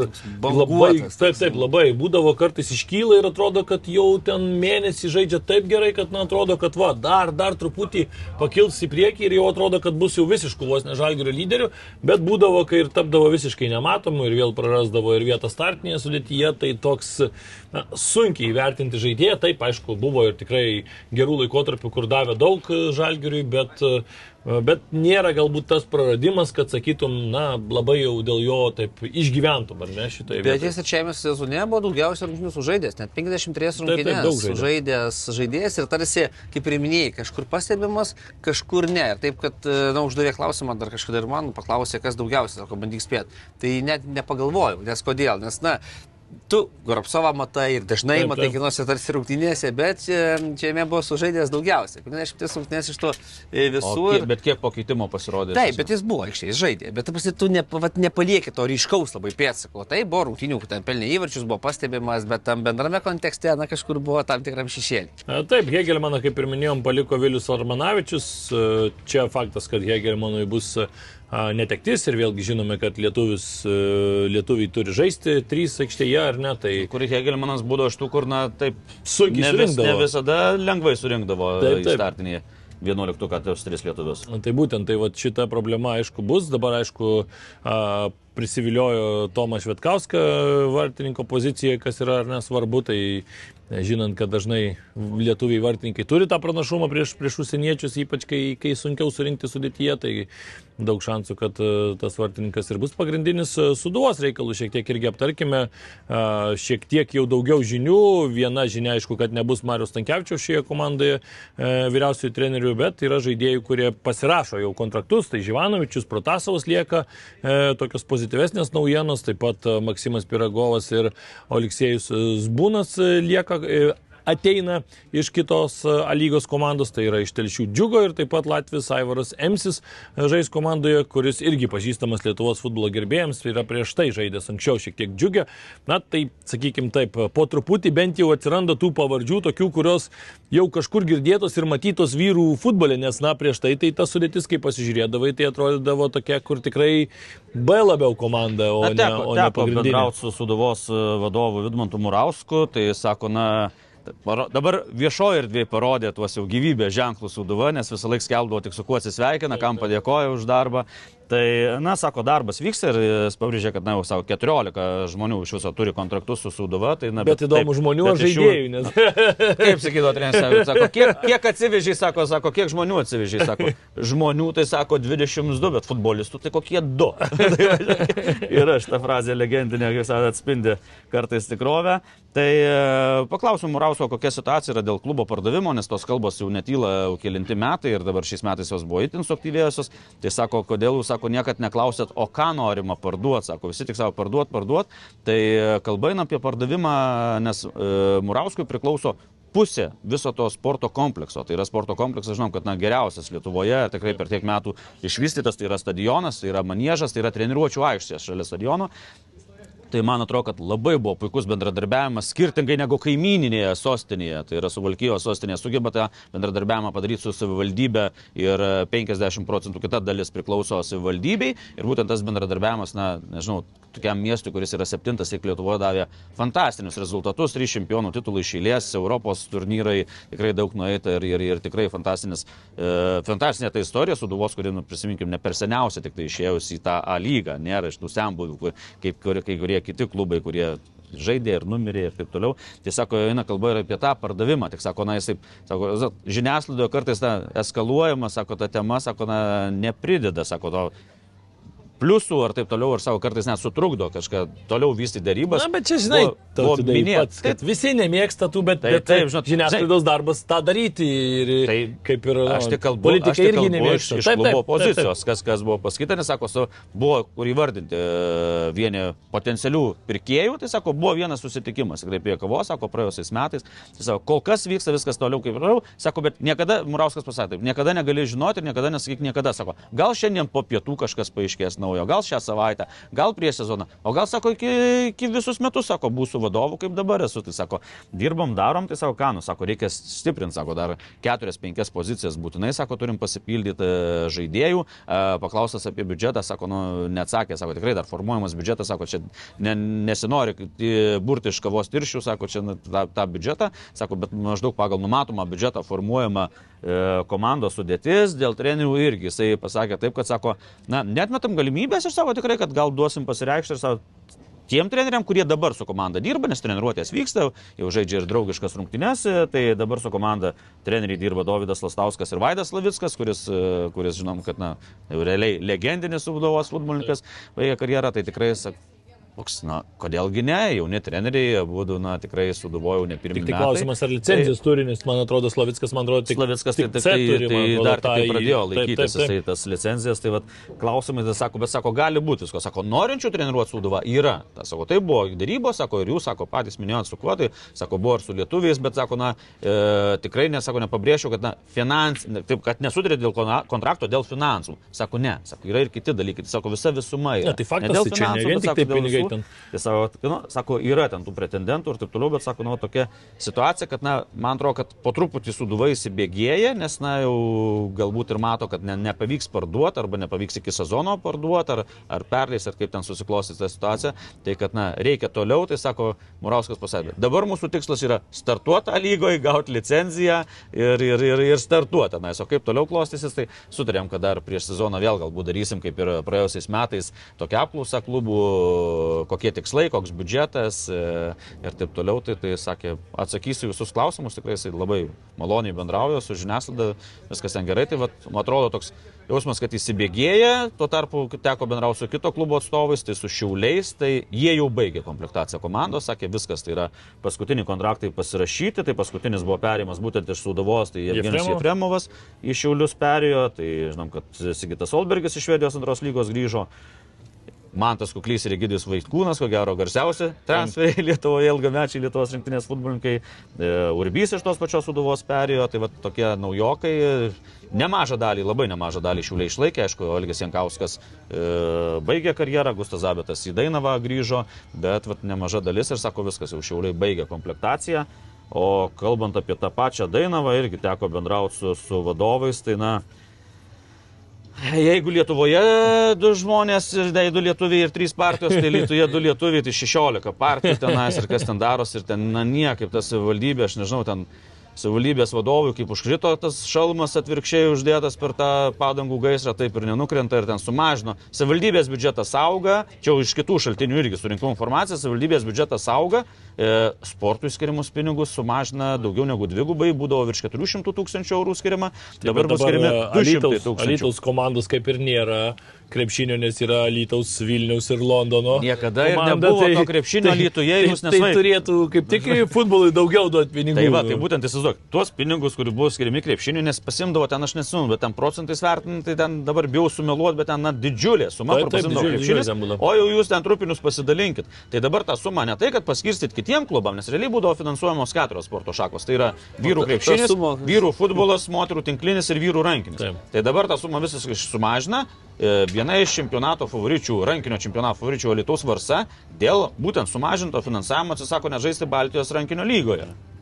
labai būdavo kartais iškyla ir atrodo, kad jau ten mėnesį žaidžia taip gerai, kad atrodo, kad dar truputį pakils į priekį ir jau atrodo, kad bus jau visiškų vos ne Žalgirio lyderių, bet būdavo, kai ir tapdavo visiškai nematomų ir vėl prarasdavo ir vietą startinėje sudėtyje, tai toks sunkiai įvertinti žaidėją. Taip, aišku, buvo ir tikrai gerų laikotarpių, kur davė daug Žalgiriui, bet nėra galbūt tas praradimas, kad sakytum, labai jau dėl jo taip išgyventum, ar ne, šitoje vietoje. Bet jis trečiajame sezone buvo daugiausiai rungtynių sužaidęs, net 53 rungtynės sužaidęs žaidėjas ir tarsi, kaip ir minėjai, kažkur pastebimas, kažkur ne. Ir taip, kad uždavė klausimą, dar kažkada ir man paklausė, kas daugiausiai, sako, bandyk spėti. Tai net nepagalvojau, nes kodėl, nes tu Goropsovą matai ir dažnai matai kinuose tarsi rungtynėse, bet čia buvo sužaidęs daugiausiai. 50 rungtynės iš to visų. Bet kiek po keitimo pasirodė? Taip, bet jis buvo aikštėje, jis žaidė. Bet tu nepalieki to ryškaus labai pėdsako. Tai buvo rungtynių, ten pelnė įvarčius, buvo pastebimas, bet tam bendrame kontekste kažkur buvo tam tikram šešėlį. Taip, Hegelmaną, kaip ir minėjom, paliko Vilius Armanavičius. Čia faktas, kad Hegelmanui bus netektis ir vėlgi žinome, kad lietuviai turi žaisti 3 aikštėje, ar ne? Tai kur Hegelmanas būdavo iš tų, kur, taip, sunkiai surinkdavo. Ne visada lengvai surinkdavo į startinėje 11 tos 3 lietuvius. Tai būtent, tai šita problema, aišku, bus. Dabar, aišku, prisiviliojo Tomą Švetkauską vartininko pozicijoje, kas yra ar nesvarbu, tai žinant, kad dažnai lietuviai vartininkai turi tą pranašumą prieš užsieniečius, ypač kai sunkiau surinkti sudėtyje, tai daug šansų, kad tas vartininkas ir bus pagrindinis. Sūduvos reikalų šiek tiek irgi aptarkime, šiek tiek jau daugiau žinių. Viena žinia, aišku, kad nebus Mariaus Stankevičiaus šioje komandoje vyriausiųjų trenerių, bet yra žaidėjų, kurie pasirašo jau kontraktus, tai Živanovičius, Protasovas lieka, tokios pozityvesnės naujienos, taip pat Maksimas Piragovas ir Oleksėjus Zbunas lieka. ateina iš kitos lygos komandos, tai yra iš Telšių Džiugo ir taip pat Latvis Aivaras Emsis žais komandoje, kuris irgi pažįstamas Lietuvos futbolo gerbėjams, yra prieš tai žaidęs anksčiau šiek tiek Džiugė. Na tai, sakykim taip, po truputį bent jau atsiranda tų pavardžių, tokių, kurios jau kažkur girdėtos ir matytos vyrų futbolė, nes na prieš tai ta sudėtis, kai pasižiūrėdavai, tai atrodydavo tokia, kur tikrai B labiau komanda, o ne pagrindinė. Teko bendrauti su Sūduvos vadovu Vidmantu Murausku, tai sako, dabar viešoje erdvėje parodė tuos jau gyvybės ženklus Sūduva, nes visą laiką skelbdavo tik su kuo atsisveikina, kam padėkoja už darbą. Tai, sako, darbas vyksta ir jis pabrėžė, kad, jau sako, 14 žmonių iš viso turi kontraktus su Sūduva. Tai, bet įdomu žmonių ar žaidėjų, nes... Kaip sakydavo treneris, sako, kiek atsivežiai, sako, kiek žmonių atsivežiai, sako, žmonių tai sako 22, bet futbolistų tai kokie 2. Yra šitą frazę legendinė, kaip sakė, atspindi kartais tikrovę. Tai paklausiu Murausko, kokia situacija yra dėl klubo pardavimo, nes tos kalbos jau netyla kelinti metai ir dabar šiais metais jos buvo itin suaktyvėjusios. Tai sako, kodėl jūs, sako, niekad neklausėt, o ką norima parduoti, sako, visi tik savo parduot. Tai kalba eina apie pardavimą, nes Murauskui priklauso pusė viso to sporto komplekso. Tai yra sporto kompleksas, žinom, kad geriausias Lietuvoje, tikrai per tiek metų išvystytas, tai yra stadionas, tai yra maniežas, tai yra treniruočių aikštės šalia stadiono. Tai man atrodo, kad labai buvo puikus bendradarbiavimas, skirtingai negu kaimyninėje sostinėje. Tai yra Suvalkijos sostinėje sugeba tą bendradarbiavimą padaryti su savivaldybė ir 50% kita dalis priklauso savivaldybei. Ir būtent tas bendradarbiavimas, nežinau, tokiam miestui, kuris yra 7 tiek Lietuvoje, davė fantastinius rezultatus, 3 čempionų titulai iš eilės, Europos turnyrai, tikrai daug nueita ir tikrai fantastinė ta istorija Sūduvos, kuri, prisiminkim, ne per seniausia tik tai išėjus į tą A lygą, nėra iš tų senbuvių, kaip kai kurie kiti klubai, kurie žaidė ir numirė ir taip toliau. Tai sako, eina kalba ir apie tą pardavimą. Tik sako, sako, žiniasklaidoje kartais eskaluojama, sako, ta tema, sako, neprideda, sako, to pliusų ar taip toliau, ir savo kartais net sutrukdo kažką toliau vystyti darybas. Na, bet čia, žinai, pats, kad visi nemėgsta tų, bet žiniasklaidos darbas tą daryti ir kaip ir politikai irgi nemėgsta. Iš klubo pozicijos, kas buvo pasakyta, nes sako, buvo kur įvardinti vieni potencialių pirkėjų, tai sako, buvo vienas susitikimas, tikrai prie kavos, sako, praėjusiais metais, tai sako, kol kas vyksta viskas toliau kaip ir sako, bet niekada, Murauskas pasakė, niekada negali žinoti ir niekada nesakyk niekada, sako, gal šiandien po pietų kažkas paaiškės naujo, gal šią savaitę, gal prieš sezoną, o gal, sako, iki visus metus, sako, būsiu vadovu, kaip dabar esu, tai sako, dirbam, darom, tai sako, sako, reikia stiprinti, sako, dar 4-5 pozicijas būtinai, sako, turim pasipildyti žaidėjų, paklaustas apie biudžetą, sako, neatsakė, sako, tikrai dar formuojamas biudžetas, sako, čia nesinori burti iš kavos tirščių, sako, čia tą biudžetą, sako, bet maždaug pagal numatomą biudžetą formuojama komandos sudėtis, dėl trenerių irgi. Jisai pasakė taip, kad sako, netmetam galimybės ir sako tikrai, kad gal duosim pasireikšti ir sako tiem treneriam, kurie dabar su komanda dirba, nes treniruotės vyksta, jau žaidžia ir draugiškas rungtynes, tai dabar su komanda treneriai dirba Dovydas Lastauskas ir Vaidas Slavickas, kuris žinom, kad jau realiai legendinis Sūduvos futbolininkas baigė karjerą, tai tikrai kodėlgi ne, jauni treneriai, abudu, tikrai Sūduvoje jau ne pirmi metai. Tik klausimas, ar licenzijas turi, nes man atrodo Slavickas, tik Slavickas tik C turi, dar tik pradėjo laikytis jisai tas licenzijas, tai klausimai, bet sako, gali būti, sako, norinčių treniruoti Sūduvą yra. Sako, tai buvo dėrybos, sako, ir jūs, sako, patys minėjot su kuo, tai sako, buvo ir su lietuviais, bet sako, tikrai, nesako, nepabrėšiu, kad nesutarė dėl kontrakto, dėl finansų. Sako, ne, sako, yra ir kiti dalykai, sako, visa visuma yra. Tai faktas, čia ne vien tik tai pinigai. Tai sako, yra ten tų pretendentų ir taip toliau, bet sako, tokia situacija, kad, man atrodo, kad po truputį Sūduva įsibėgėja, nes, jau galbūt ir mato, kad nepavyks parduoti, arba nepavyks iki sezono parduoti, ar perleis, ar kaip ten susiklostys tą situaciją, tai kad, reikia toliau, tai sako, Murauskas pasakė. Dabar mūsų tikslas yra startuoti lygoje, gauti licenciją ir startuoti. O kaip toliau klostysis, tai sutarėm, kad dar prieš sezoną vėl galbūt darysim, kaip ir praėjusiais metais, tokią apklausą klubų, kokie tikslai, koks biudžetas ir taip toliau, tai sakė, atsakysiu visus klausimus, tikrai jisai labai maloniai bendrauja su žiniasklaida, viskas ten gerai, tai man atrodo toks jausmas, kad įsibėgėja, tuo tarpu teko bendrauti su kito klubo atstovais, tai su Šiauliais, tai jie jau baigė komplektaciją komandos, sakė, viskas, tai yra paskutiniai kontraktai pasirašyti, tai paskutinis buvo perėjimas būtent iš Sūduvos, tai Jevgenijus Jefremovas į Šiaulius perėjo, tai žinom, kad Sigitas Olbergis iš Švedijos antros lygos grįžo. Mantas Kuklys ir Egidijus Vaitkūnas, ko gero garsiausi transferiai Lietuvoje, ilgamečiai Lietuvos rinktinės futbolininkai. Urbys iš tos pačios Sūduvos perėjo, tai va tokie naujokai. Nemažą dalį, labai nemažą dalį Šiauliai išlaikė, aišku, Olgis Jankauskas baigė karjerą, Gustas Zabetas į Dainavą grįžo, bet vat, nemaža dalis ir sako viskas, jau Šiauliai baigė komplektaciją. O kalbant apie tą pačią Dainavą, irgi teko bendrauti su vadovais, tai na, jeigu Lietuvoje 2 žmonės, 2 lietuviai ir 3 partijos, tai Lietuvoje 2 lietuviai, tai 16 partijų tenais ir kas ten darosi ir ten, na, niekaip tas savivaldybė, aš nežinau, ten savivaldybės vadovui, kaip užkrito tas šalmas atvirkščiai uždėtas per tą padangų gaisrą, taip ir nenukrenta ir ten sumažino. Savivaldybės biudžetas auga, čia iš kitų šaltinių irgi surinkau informaciją, savivaldybės biudžetas auga, sportui skiriamus pinigus sumažina daugiau negu 2, būdavo virš 400 000 eurų skiriama, dabar bus skiriami 200 000. Alytaus komandos kaip ir nėra krepšinio, nes yra Alytaus, Vilniaus ir Londono. Niekada ir nebuvo to krepšinio Alytuje, jūs nesvaik. Tai turėtų kaip tik futbolui daugiau duoti pinigų. Tai va, tai būtent įsivaizduok, tuos pinigus, kurių buvo skiriami krepšiniui, nes pasimdavo ten, aš nesimenu, bet ten procentais vertinant, tai ten dabar bijau sumeluoti, bet ten na, didžiulė suma, kur pasimdavo krepšinis, o jau jūs ten trupinius pasidalinkit. Tai dabar ta suma ne tai, kad paskirstyt kitiem klubam, nes realiai būdavo finansuojamos 4 sporto šakos. Tai yra vyrų krepšinis, vyrų futbolas, moterų tinklinis ir vyrų rankinis. Tai dabar ta suma visiškai sumažina. Viena iš čempionato favoričių, rankinio čempionato favoričių Alytaus Varsa dėl būtent sumažinto finansavimo atsisako nežaisti Baltijos rankinio lygoje.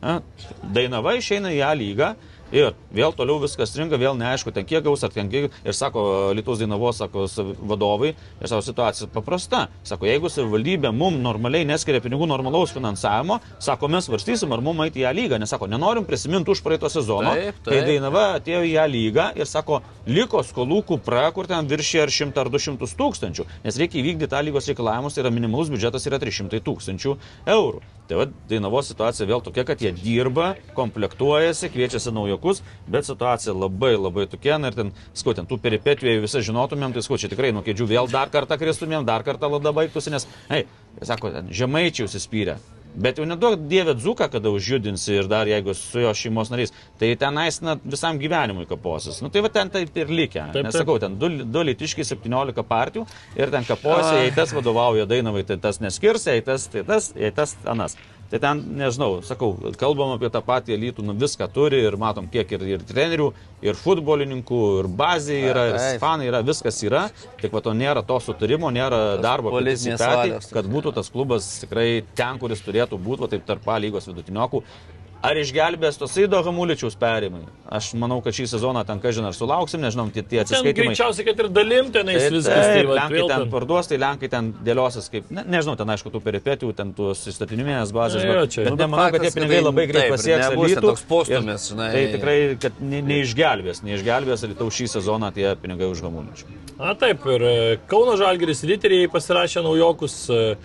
Dainava išeina į A lygą ir vėl toliau viskas stringa, vėl neaišku, ten kiek gaus, ar ten kiek. Ir sako Alytaus Dainavos, sako vadovai, ir savo situacija paprasta. Sako, jeigu savivaldybė mums normaliai neskiria pinigų normalaus finansavimo, sako, mes svarstysim, ar mums eiti į A lygą. Nes sako, nenorim prisiminti už praeito sezono, kai Dainava atėjo į A lygą ir sako, liko skolų kupra, kur ten viršė ar 100 ar 200 tūkstančių. Nes reikia įvykdyti A lygos reikalavimus, tai yra minimalus biudžetas yra 300 000 eurų. Tai va, Dainavos situacija vėl tokia, kad jie dirba, komplektuojasi, kviečiasi naujokus, bet situacija labai labai tokia, na ir ten, skau, ten tų peripetijų, jei visą žinotumėm, tai skau, čia tikrai nuo kėdžių vėl dar kartą kristumėm, dar kartą lada baigtųsi, nes, sako, ten žemaičiai užsispyrė. Bet jau neduok Dieve Dzūką, kada užjudinsi ir dar jeigu su jo šeimos nariais, tai tenais visam gyvenimui kaposis. Nu tai va ten taip ir likę. Nes sakau, ten 2 lytiškai 17 partijų ir ten kaposi, jei tas vadovauja Dainavai, tai tas neskirs, jei tas, tai tas, jei tas anas. Tai ten, nežinau, sakau, kalbam apie tą patį Alytų, viską turi ir matom, kiek ir trenerių, ir futbolininkų, ir bazė yra, ir fanai yra, viskas yra. Tik va to nėra to sutarimo, nėra darbo, kad būtų tas klubas tikrai ten, kuris turėtų būti, va taip tarp A lygos vidutiniokų. Ar išgelbės tos Aido Hamuličiaus perimai? Aš manau, kad šį sezoną ten kažin ar sulauksim, nežinau, tie atsiskaitimai. Ten greičiausiai, kad ir dalim tenais viskas. Lenkai ten parduos, tai Lenkai ten dėliosis kaip, nežinau, ten aišku, tų peripetijų, ten tos įstatyminės bazės, bet nemanau, kad tie pinigai labai greit pasieks Alytų. Tai tikrai, kad neišgelbės Alytaus šį sezoną tie pinigai už Hamuličių. Na taip, ir Kauno Žalgiris riteriai pasirašė naujokus.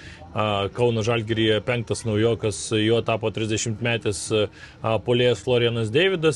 Kauno Žalgiryje 5 naujokas, jo tapo 30-metis puolėjas Florianas Deividas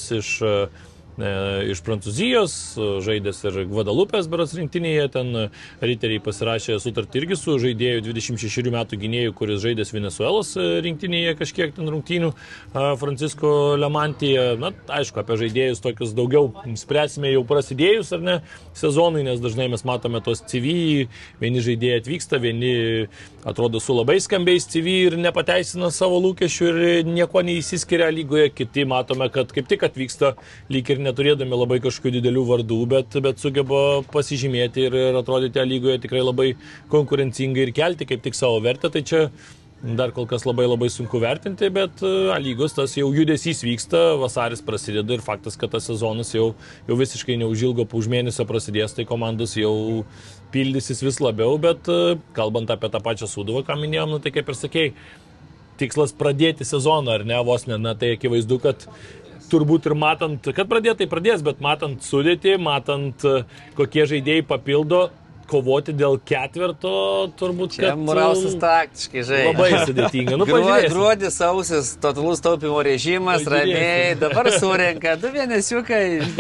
iš Prancūzijos, žaidęs ir Gvadalupės berods rinktinėje, ten riteriai pasirašė sutartį irgi su žaidėju 26 metų gynėju, kuris žaidęs Venezuelos rinktinėje kažkiek ten rungtynių, Francisco Lemantyje. Na, aišku, apie žaidėjus tokius daugiau spręsime jau prasidėjus, ar ne, sezonui, nes dažnai mes matome tos CV, vieni žaidėjai atvyksta, vieni atrodo su labai skambiais CV ir nepateisina savo lūkesčių ir nieko neįsiskiria lygoje, kiti matome, kad kaip tik atvyksta lyg ir neturėdami labai kažkokių didelių vardų, bet sugeba pasižymėti ir atrodyti lygoje tikrai labai konkurencingai ir kelti kaip tik savo vertę. Tai čia dar kol kas labai labai sunku vertinti, bet lygos tas jau judesys vyksta, vasaris prasideda ir faktas, kad tas sezonas jau visiškai neužilgo, po už mėnesio prasidės, tai komandos jau pildysis vis labiau, bet kalbant apie tą pačią Sūduvą, ką minėjom, tai kaip ir sakei, tikslas pradėti sezoną, ar ne, vos ne, tai akivaizdu, kad turbūt ir matant, kad pradėtai pradės, bet matant sudėtį, matant kokie žaidėjai papildo, kovoti dėl ketvirto, turbūt, kad... Murausas taktiškai žaidžia. Labai sudėtinga. Nu, Gruodis, sausis, totalus taupimo režimas, ramiai, dabar surenka 2 mėnesiukai.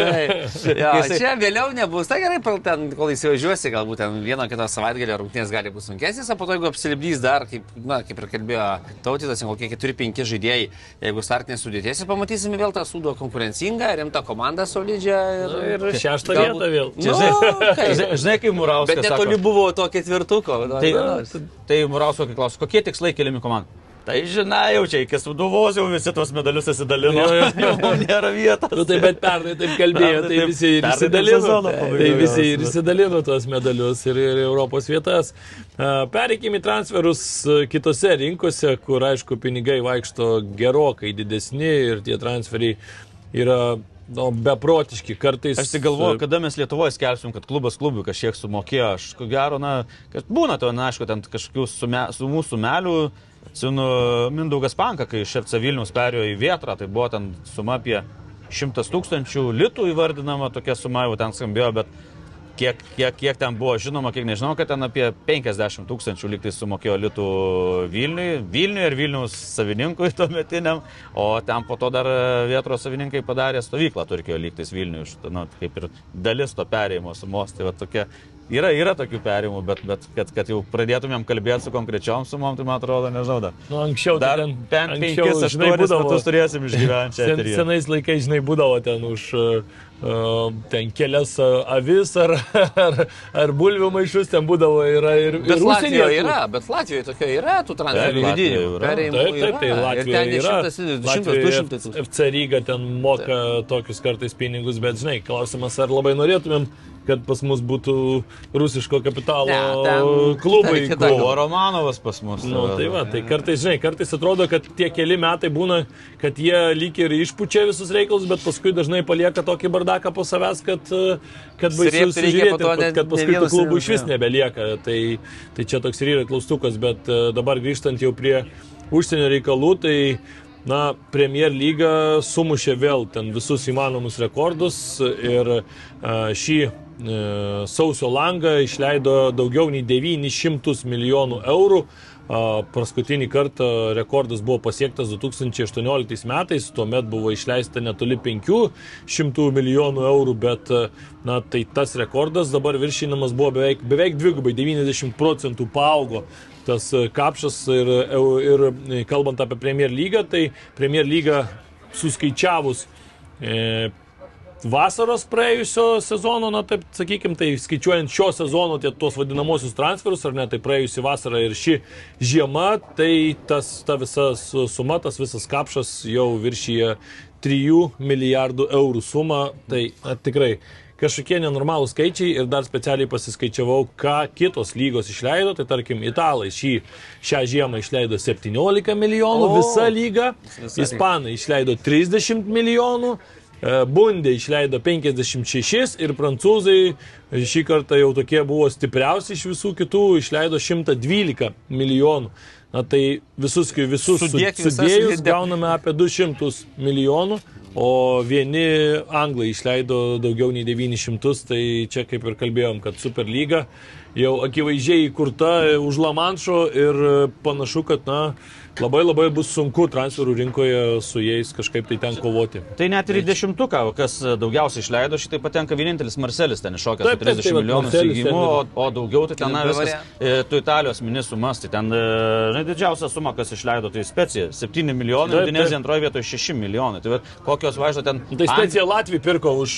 Čia vėliau nebus. Tai gerai, ten, kol įsivažiuosi, galbūt ten 1-2 savaitgalio rungtynės gali būti sunkesnis, o po to, jeigu apsilipdys dar, kaip ir kalbėjo Tautvydas, kokie 4-5 žaidėjai, jeigu startinės sudėtėsi, pamatysime vėl tą Sūduvą konkurencingą, rimtą komandą solidžią. Ir 6 vietą vėl. Žinai, kaip Murausas viskas. Bet netoli buvo to ketvirtuko. Tai Murausko klausiu, kokie tikslai keliami komandai? Tai žinai, jau čia iki suduvos jau visi tos medalius įsidalino, jau nėra vietos. Tai bet pernai taip kalbėjo, tai visi ir įsidalino. Tai visi ir įsidalino tos medalius ir Europos vietas. Pereikime į transferus kitose rinkose, kur, aišku, pinigai vaikšto gerokai didesni ir tie transferiai yra beprotiški kartais. Aš tik galvoju, kada mes Lietuvoje skelbsim, kad klubas klubui kažkiek sumokėjo. Aš ko gero, kad būna to, aišku, ten kažkokių sumų sumelių. Sinu Mindaugas Panka, kai iš FC Vilniaus perėjo į Vėtrą, tai buvo ten suma apie 100 000 litų įvardinama, tokia suma jau ten skambėjo, bet kiek ten buvo žinoma, kiek nežinau, kad ten apie 50 000 lygtai sumokėjo litų Vilniui ir Vilniaus savininkui tuometiniam, o ten po to dar Vėtros savininkai padarė stovyklą Turkijoje lygtais Vilniui, kaip ir dalis to perėjimo sumos, tai va tokia. Yra tokių perimų, bet kad jau pradėtumėm kalbėti su konkrečiom sumom, tai man atrodo, nežinau dar. Anksčiau dar bent 5-8 metus turėsim išgyventi čia. Senais laikais, žinai, būdavo ten už ten kelias avis ar bulvių maišus, ten būdavo ir Latvijoje yra, bet Latvijoje tokia yra tų transferų vidinių. Taip, tai Latvijoje yra. Latvijos FC Ryga ten moka tokius kartais pinigus, bet žinai, klausimas, ar labai norėtumėm, kad pas mus būtų rusiško kapitalo klubai. Buvo Romanovas pas mus. Tai va, tai kartais atrodo, kad tie keli metai būna, kad jie lyg ir išpučia visus reikalus, bet paskui dažnai palieka tokį bardaką po savęs, kad baisu sužiūrėti, kad paskui tų klubų iš vis nebelieka. Tai čia toks ir yra klaustukas, bet dabar grįžtant jau prie užsienio reikalų, tai Premier lyga sumušė vėl ten visus įmanomus rekordus ir šį sausio langą išleido daugiau nei 900 milijonų eurų. Paskutinį kartą rekordas buvo pasiektas 2018 metais, tuomet buvo išleista netoli 500 milijonų eurų, bet tai tas rekordas dabar viršinamas buvo beveik dvigubai, 90% paaugo tas kapšas ir kalbant apie Premier lygą, tai Premier lyga suskaičiavus vasaros praėjusio sezono, taip sakykime, tai skaičiuojant šio sezono tuos vadinamosius transferus, ar ne, tai praėjusi vasara ir ši žiema, tai ta visa suma, tas visas kapšas jau viršyje 3 milijardų eurų sumą, tai tikrai kažkokie nenormalūs skaičiai ir dar specialiai pasiskaičiavau, ką kitos lygos išleido, tai tarkim Italai šią žiemą išleido 17 milijonų, visa lyga, Ispanai išleido 30 milijonų, Bundė išleido 56 ir prancūzai šį kartą jau tokie buvo stipriausi iš visų kitų, išleido 112 milijonų. Tai visus sudėjus gauname apie 200 milijonų, o vieni anglai išleido daugiau nei 900, tai čia kaip ir kalbėjom, kad Superlyga jau akivaizdžiai įkurta už Lamanšo ir panašu, kad labai bus sunku transferų rinkoje su jais kažkaip tai ten kovoti. Tai net ir į 10-tuką, kas daugiausiai išleido, šitai patenka vienintelis Marselis, ten iššokęs su 30 milijonų įsigijimu, o daugiau tai ten viskas, tu Italijos mini sumas, tai ten didžiausia suma, kas išleido, tai Specija, 7 milijonai, Udinezė antroje vietoje 6 milijonai. Tai kokios važiuoja ten... Tai Specija Latvija pirko už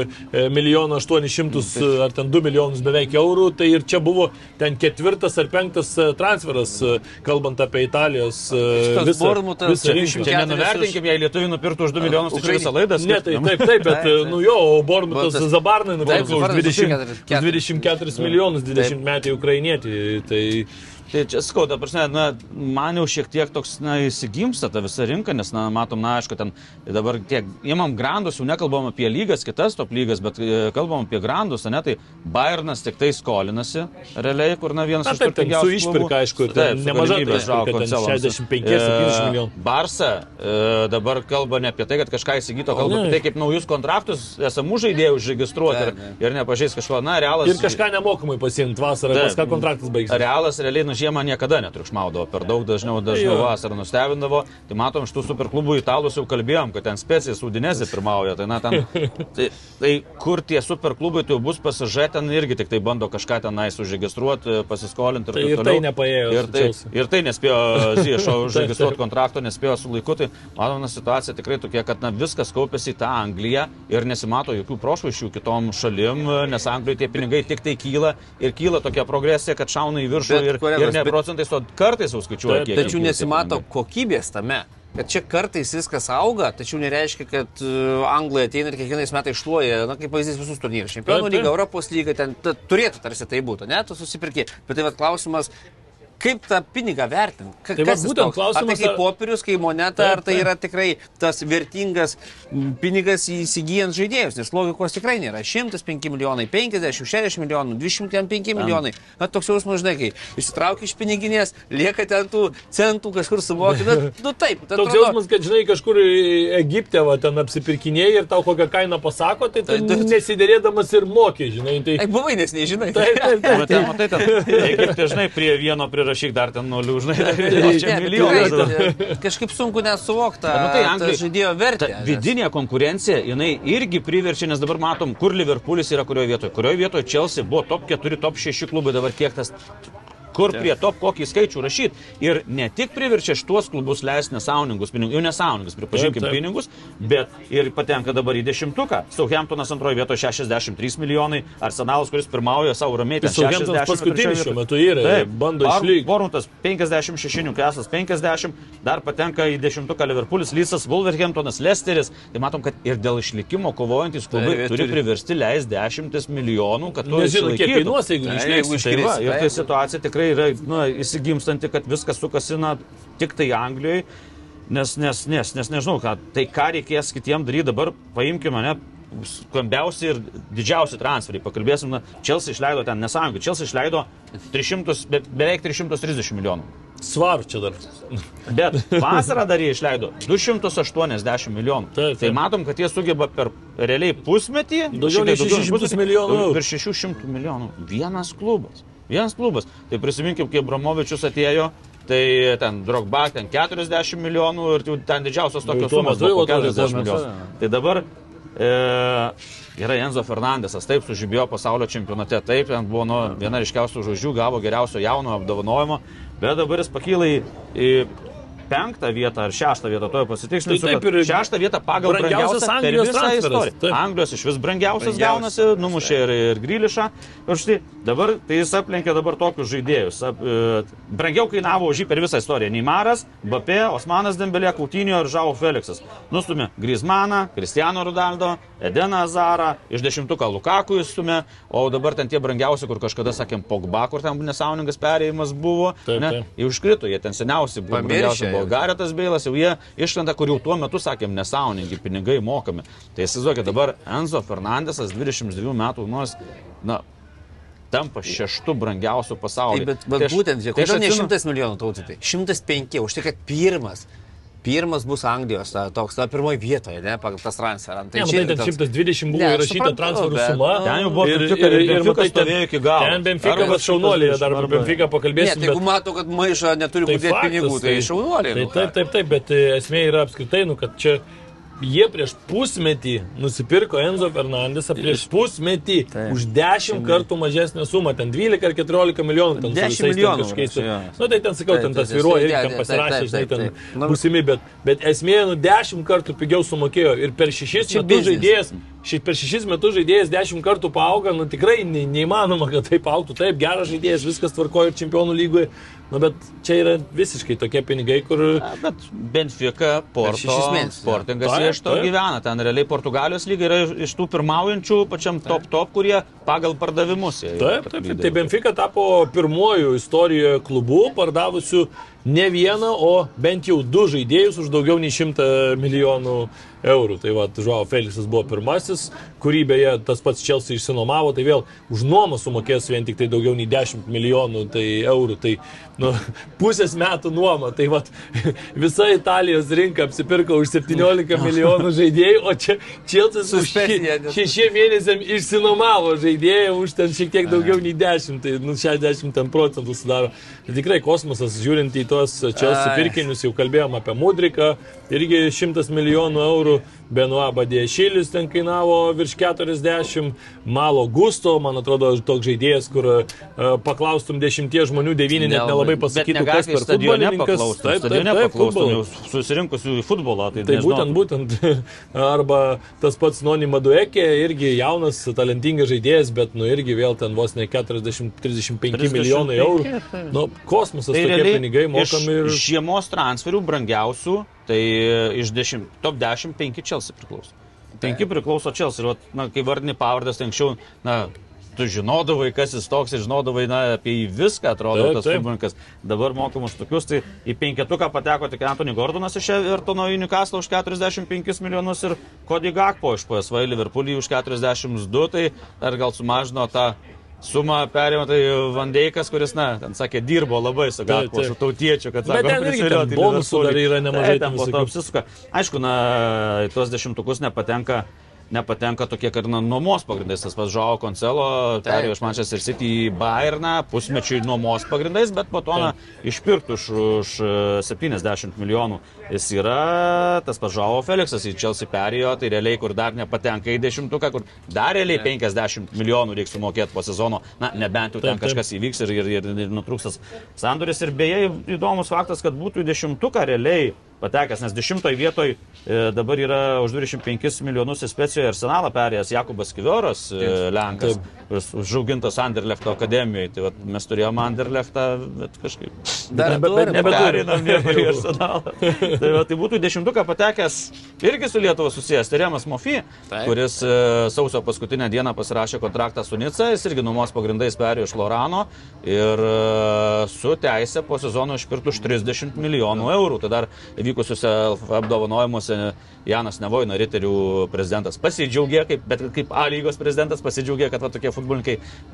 1 800 ar ten 2 milijonus beveik eurų, tai ir čia buvo ten 4. ar 5. transferas, kalbant apie Italijos visą rinką. Čia nenuvertinkim, jei lietuviai nupirktų už 2 milijonus, tai čia visą laidą. Ne, taip, bet, o Bormutas Zabarnai nupirko už 24 milijonus 20 metai ukrainietį. Tai čia skauda, man jau šiek tiek toks, įsigimsta ta visa rinka, nes, matom, aišku, ten dabar tiek, imam grandus, jau nekalbam apie lygas, kitas top lygas, bet kalbam apie grandus, tai Bayernas tik tai skolinasi, realiai, kur vienas iš turtingiausių klubų. Su išpirka, aišku, nemaža išpirka, 65-70 milijonų. Barsa dabar kalba ne apie tai, kad kažką įsigyto, kalba apie tai, kaip naujus kontraktus esamų žaidėjų užregistruoti ir nepažeis kažko, Realas... Ir kažką nemokamai pasiimti vasarą, pas ką kontraktas baigsis. Realas realiai žiemą niekada netriukšmaudavo, per daug dažniau vasarą nustebindavo. Tai matom, iš tų superklubų Italus jau kalbėjom, kad ten Spezijas Udinezė pirmauja. Tai, na, ten, tai kur tie superklubai, tai jau bus pasižė, ten irgi tik tai bando kažką tenais užregistruoti, pasiskolinti ir taip toliau. Tai nepajėjo. Ir tai nespėjo Ziešo užregistruoti kontrakto, nespėjo su laiku. Tai matome, situacija tikrai tokia, kad viskas kaupėsi į tą Angliją ir nesimato jokių prošvaišių kitom šalim, nes Anglijoje tie pinigai tik tai kyla ir kyla tokia progresija, kad šauna į viršų ir ne procentais, o kartais jau skaičiuoja kiek. Tačiau nesimato kokybės tame. Kad čia kartais viskas auga, tačiau nereiškia, kad Anglija ateina ir kiekvienais metais šluoja, kaip pavyzdys visus turnyrus. Čempionų lyga, Europos lyga, ten turėtų tarsi tai būtų, ne? Tu susipirki. Bet tai klausimas, kaip tą pinigą vertinti? Tai būtent klausimas. Ar tai kaip popierius, kaip moneta, ar tai yra tikrai tas vertingas pinigas įsigijant žaidėjus? Nes logikos tikrai nėra. 105 milijonai, 50, 60 milijonų, 205 milijonai. Na, toks jausmas, žinai, kai išsitraukia iš piniginės, lieka ten tų centų kažkur suvoki. Nu taip. Toks jausmas, kad, žinai, kažkur Egipte ten apsipirkinėjai ir tau kokią kainą pasako, tai tu nesidėrėdamas ir moki, žinai. Buvai, nes nežinai. Egipte, žinai, prie vieno rašyk dar ten nulių, žinai, kažkaip sunku nesuvokti žaidėjo vertę. Vidinė konkurencija, jinai irgi priverčia, nes dabar matom, kur Liverpoolis yra kurioje vietoje. Kurioje vietoje Chelsea buvo top 4, top 6 klubai, dabar kiek tas... Kur prie top kokį skaičių rašyti. Ir ne tik priverčia šitos klubus leisti nesąmoningus pinigus, jau nesąmoningus, pripažinkim pinigus, bet ir patenka dabar į 10-tuką. Southamptonas antroje vietoje 63 milijonai, Arsenalas, kuris pirmauja savo ramiai, 60 paskutinis šiuo metu yra, bando išlygti. Bournemouthas 56, Newcastle'as 50, dar patenka į 10-tuką Liverpoolis, Leedsas, Wolverhamptonas, Leicesteris. Tai matom, kad ir dėl išlikimo kovojantis klubai turi priversti leisti 10 milijonų, kad to išlaikytų. Kiek kainuos, jeigu iškris. Ir tai situacija tikrai yra įsigimstanti, kad viskas sukasi tik tai Anglijoje, nes nežinau, tai ką reikės kitiem daryti dabar, paimkime, skambiausi ir didžiausi transferiai, pakalbėsim, Chelsea išleido ten nesąjungą, Chelsea išleido beveik 330 milijonų. Svaru čia dar. Bet vasarą dar jie išleido 280 milijonų. Tai matom, kad jie sugeba per realiai pusmetį, daugiau nei 600 milijonų. Per 600 milijonų. Vienas klubas. Tai prisiminkim, kai Abramovičius atėjo, tai ten Drogba, ten 40 milijonų ir ten didžiausios tokios sumos buvo 40 milijonų. Tai dabar yra Enzo Fernandesas, taip, sužibėjo pasaulio čempionate, taip, ten buvo viena ryškiausių žvaigždžių, gavo geriausio jauno apdovanojimo, bet dabar jis pakyla į 5 vietą ar 6 vietą, to pasitikslinsiu, kad 6 vietą pagal brangiausias per visą istoriją. Anglijos iš vis brangiausias gaunasi, numušė ir Grilišą. Ir štai dabar tai jis aplenkė dabar tokius žaidėjus. Brangiau kainavo už jį per visą istoriją. Neymaras, Mbappé, Osmanas Dembélé, Coutinho ir Joao Felixas. Nustumė Griezmanną, Cristiano Ronaldo, Edeną Hazardą, iš 10-tuką Lukaku įstumė, o dabar ten tie brangiausi, kur kažkada sakėm Pogba, kur ten nesąmoningas perėjimas buvo, jau iškrito, jie ten seniausiai buvo brangiausi. Garetas Beilas, jau jie išlenda, kur jau tuo metu, sakėm, nesąmoningi pinigai mokami. Tai įsivaizduokit, dabar Enzo Fernandesas 22 metų tampa 6 brangiausių pasaulyje. Bet būtent, kodėl ne 100 milijonų tautai? 105, už tai, kad pirmas bus Anglijos, toks, pirmoje vietoje, ne, pagal tas transferą. Tai ten 120 buvo įrašyta transferų suma. Ten jau buvo ir Benfica stovėjo iki galo. Ten Benfica was šaunuolė, dar apie Benfica pakalbėsim. Jeigu mato, kad maišą neturi būti pinigų, tai šaunuolė. Taip, bet esmė yra apskritai, kad čia jie prieš pusmetį nusipirko Enzo Fernandesą prieš pusmetį už 10 kartų mažesnę sumą, ten 12 ar 14 milijonų. 10 milijonų. Tai ten sakau, ten tas vyruoja, irgi ten pasirašė, žinai, ten būsimi, bet esmė 10 kartų pigiau sumokėjo ir per 6 metus žaidėjas 10 kartų paauga, tikrai neįmanoma, kad taip augtų. Taip, geras žaidėjas, viskas tvarkoja ir Čempionų lygoje. Bet čia yra visiškai tokie pinigai, kur... Bet Benfica, Sportingas jie iš to gyvena. Ten realiai Portugalijos lyga yra iš tų pirmaujančių pačiam top, kurie pagal pardavimus. Taip. Tai Benfica tapo pirmuoju istorijoje klubu pardavusiu ne vieną, o bent jau 2 žaidėjus už daugiau nei 100 milijonų eurų. Tai va, Joao Felixas buvo pirmasis, kurį beje tas pats Chelsea išsinomavo, tai vėl už nuomą sumokės vien tik tai daugiau nei 10 milijonų eurų, tai pusės metų nuoma, tai va, visa Italijos rinka apsipirko už 17 milijonų žaidėjų, o čia Chelsea už 6 mėnesiam išsinomavo žaidėjų už ten šiek tiek daugiau nei 10, tai 60% sudaro. Tai tikrai kosmosas, žiūrint į tuos Chelsea pirkinius, jau kalbėjom apie Mudriką, irgi 100 milijonų eurų. Benoit Badiašilis ten kainavo virš 40, Malo Gusto, man atrodo, toks žaidėjas, kur paklaustum 10 žmonių, 9 net nelabai pasakytų, kas per futbolininkas. Stadione paklaustum, susirinkusių į futbolą. Tai būtent. Arba tas pats Noni Maduekė, irgi jaunas, talentingas žaidėjas, bet irgi vėl ten vos ne 40-35 milijonai eurų. Kosmosas, tokie pinigai mokami. Iš žiemos transferių brangiausių, tai iš top 10 5 Chelsea priklauso. 5 priklauso Chelsea. Ir, kai vardini pavardas, tai anksčiau, tu žinodavai, kas jis toks, ir žinodavai, apie jį viską, atrodo, tas futbolininkas. Dabar mokamus tokius, tai į 5-tuką pateko tik Anthony Gordonas iš Evertono į Newcastle už 45 milijonus ir Cody Gakpo iš PSV Liverpoolį už 42, tai dar gal sumažino tą sumą perėmė, tai Van Dijkas, kuris, ten sakė, dirbo labai su Gakpo, su tautiečiu, kad sako, bet ten irgi ten bonusų dar yra nemažai. Ten po to apsisuka. Aišku, į tuos 10-tukus nepatenka tokie, kad nuomos pagrindais. Tas pats Joao Cancelo perėjo iš Manchester City į Bayerną, pusmečiui nuomos pagrindais, bet po to išpirktų už 70 milijonų. Jis yra, tas pats Joao Felixas į Chelsea perėjo, tai realiai, kur dar nepatenka į 10-tuką, kur dar realiai 50 milijonų reiks sumokėti po sezono, nebent jau ten kažkas įvyks ir nutrūkstas sandoris. Ir beje, įdomus faktas, kad būtų į 10-tuką realiai patekęs, nes 10 vietoj dabar yra už 25 milijonus į Specijoje Arsenalą perėjęs Jakubas Kivioras, Lenkas, kuris užaugintas Anderlechto akademijoje. Tai mes turėjome Anderlechtą, bet kažkaip nebeperinam niekur į Arsenalą. Tai būtų į 10-tuką patekęs irgi su Lietuva susijęs Teremas Mofi, kuris sausio paskutinę dieną pasirašė kontraktą su Nica, jis irgi nuomos pagrindais perėjo iš Lorano ir su teisė po sezono išpirktų už 30 milijonų eurų. Tai dar vykusiuose apdovanojimuose Janas Nevoina, Riterių prezidentas, pasidžiaugė, kaip A lygos prezidentas pasidžiaugė, kad tokie futbolininkai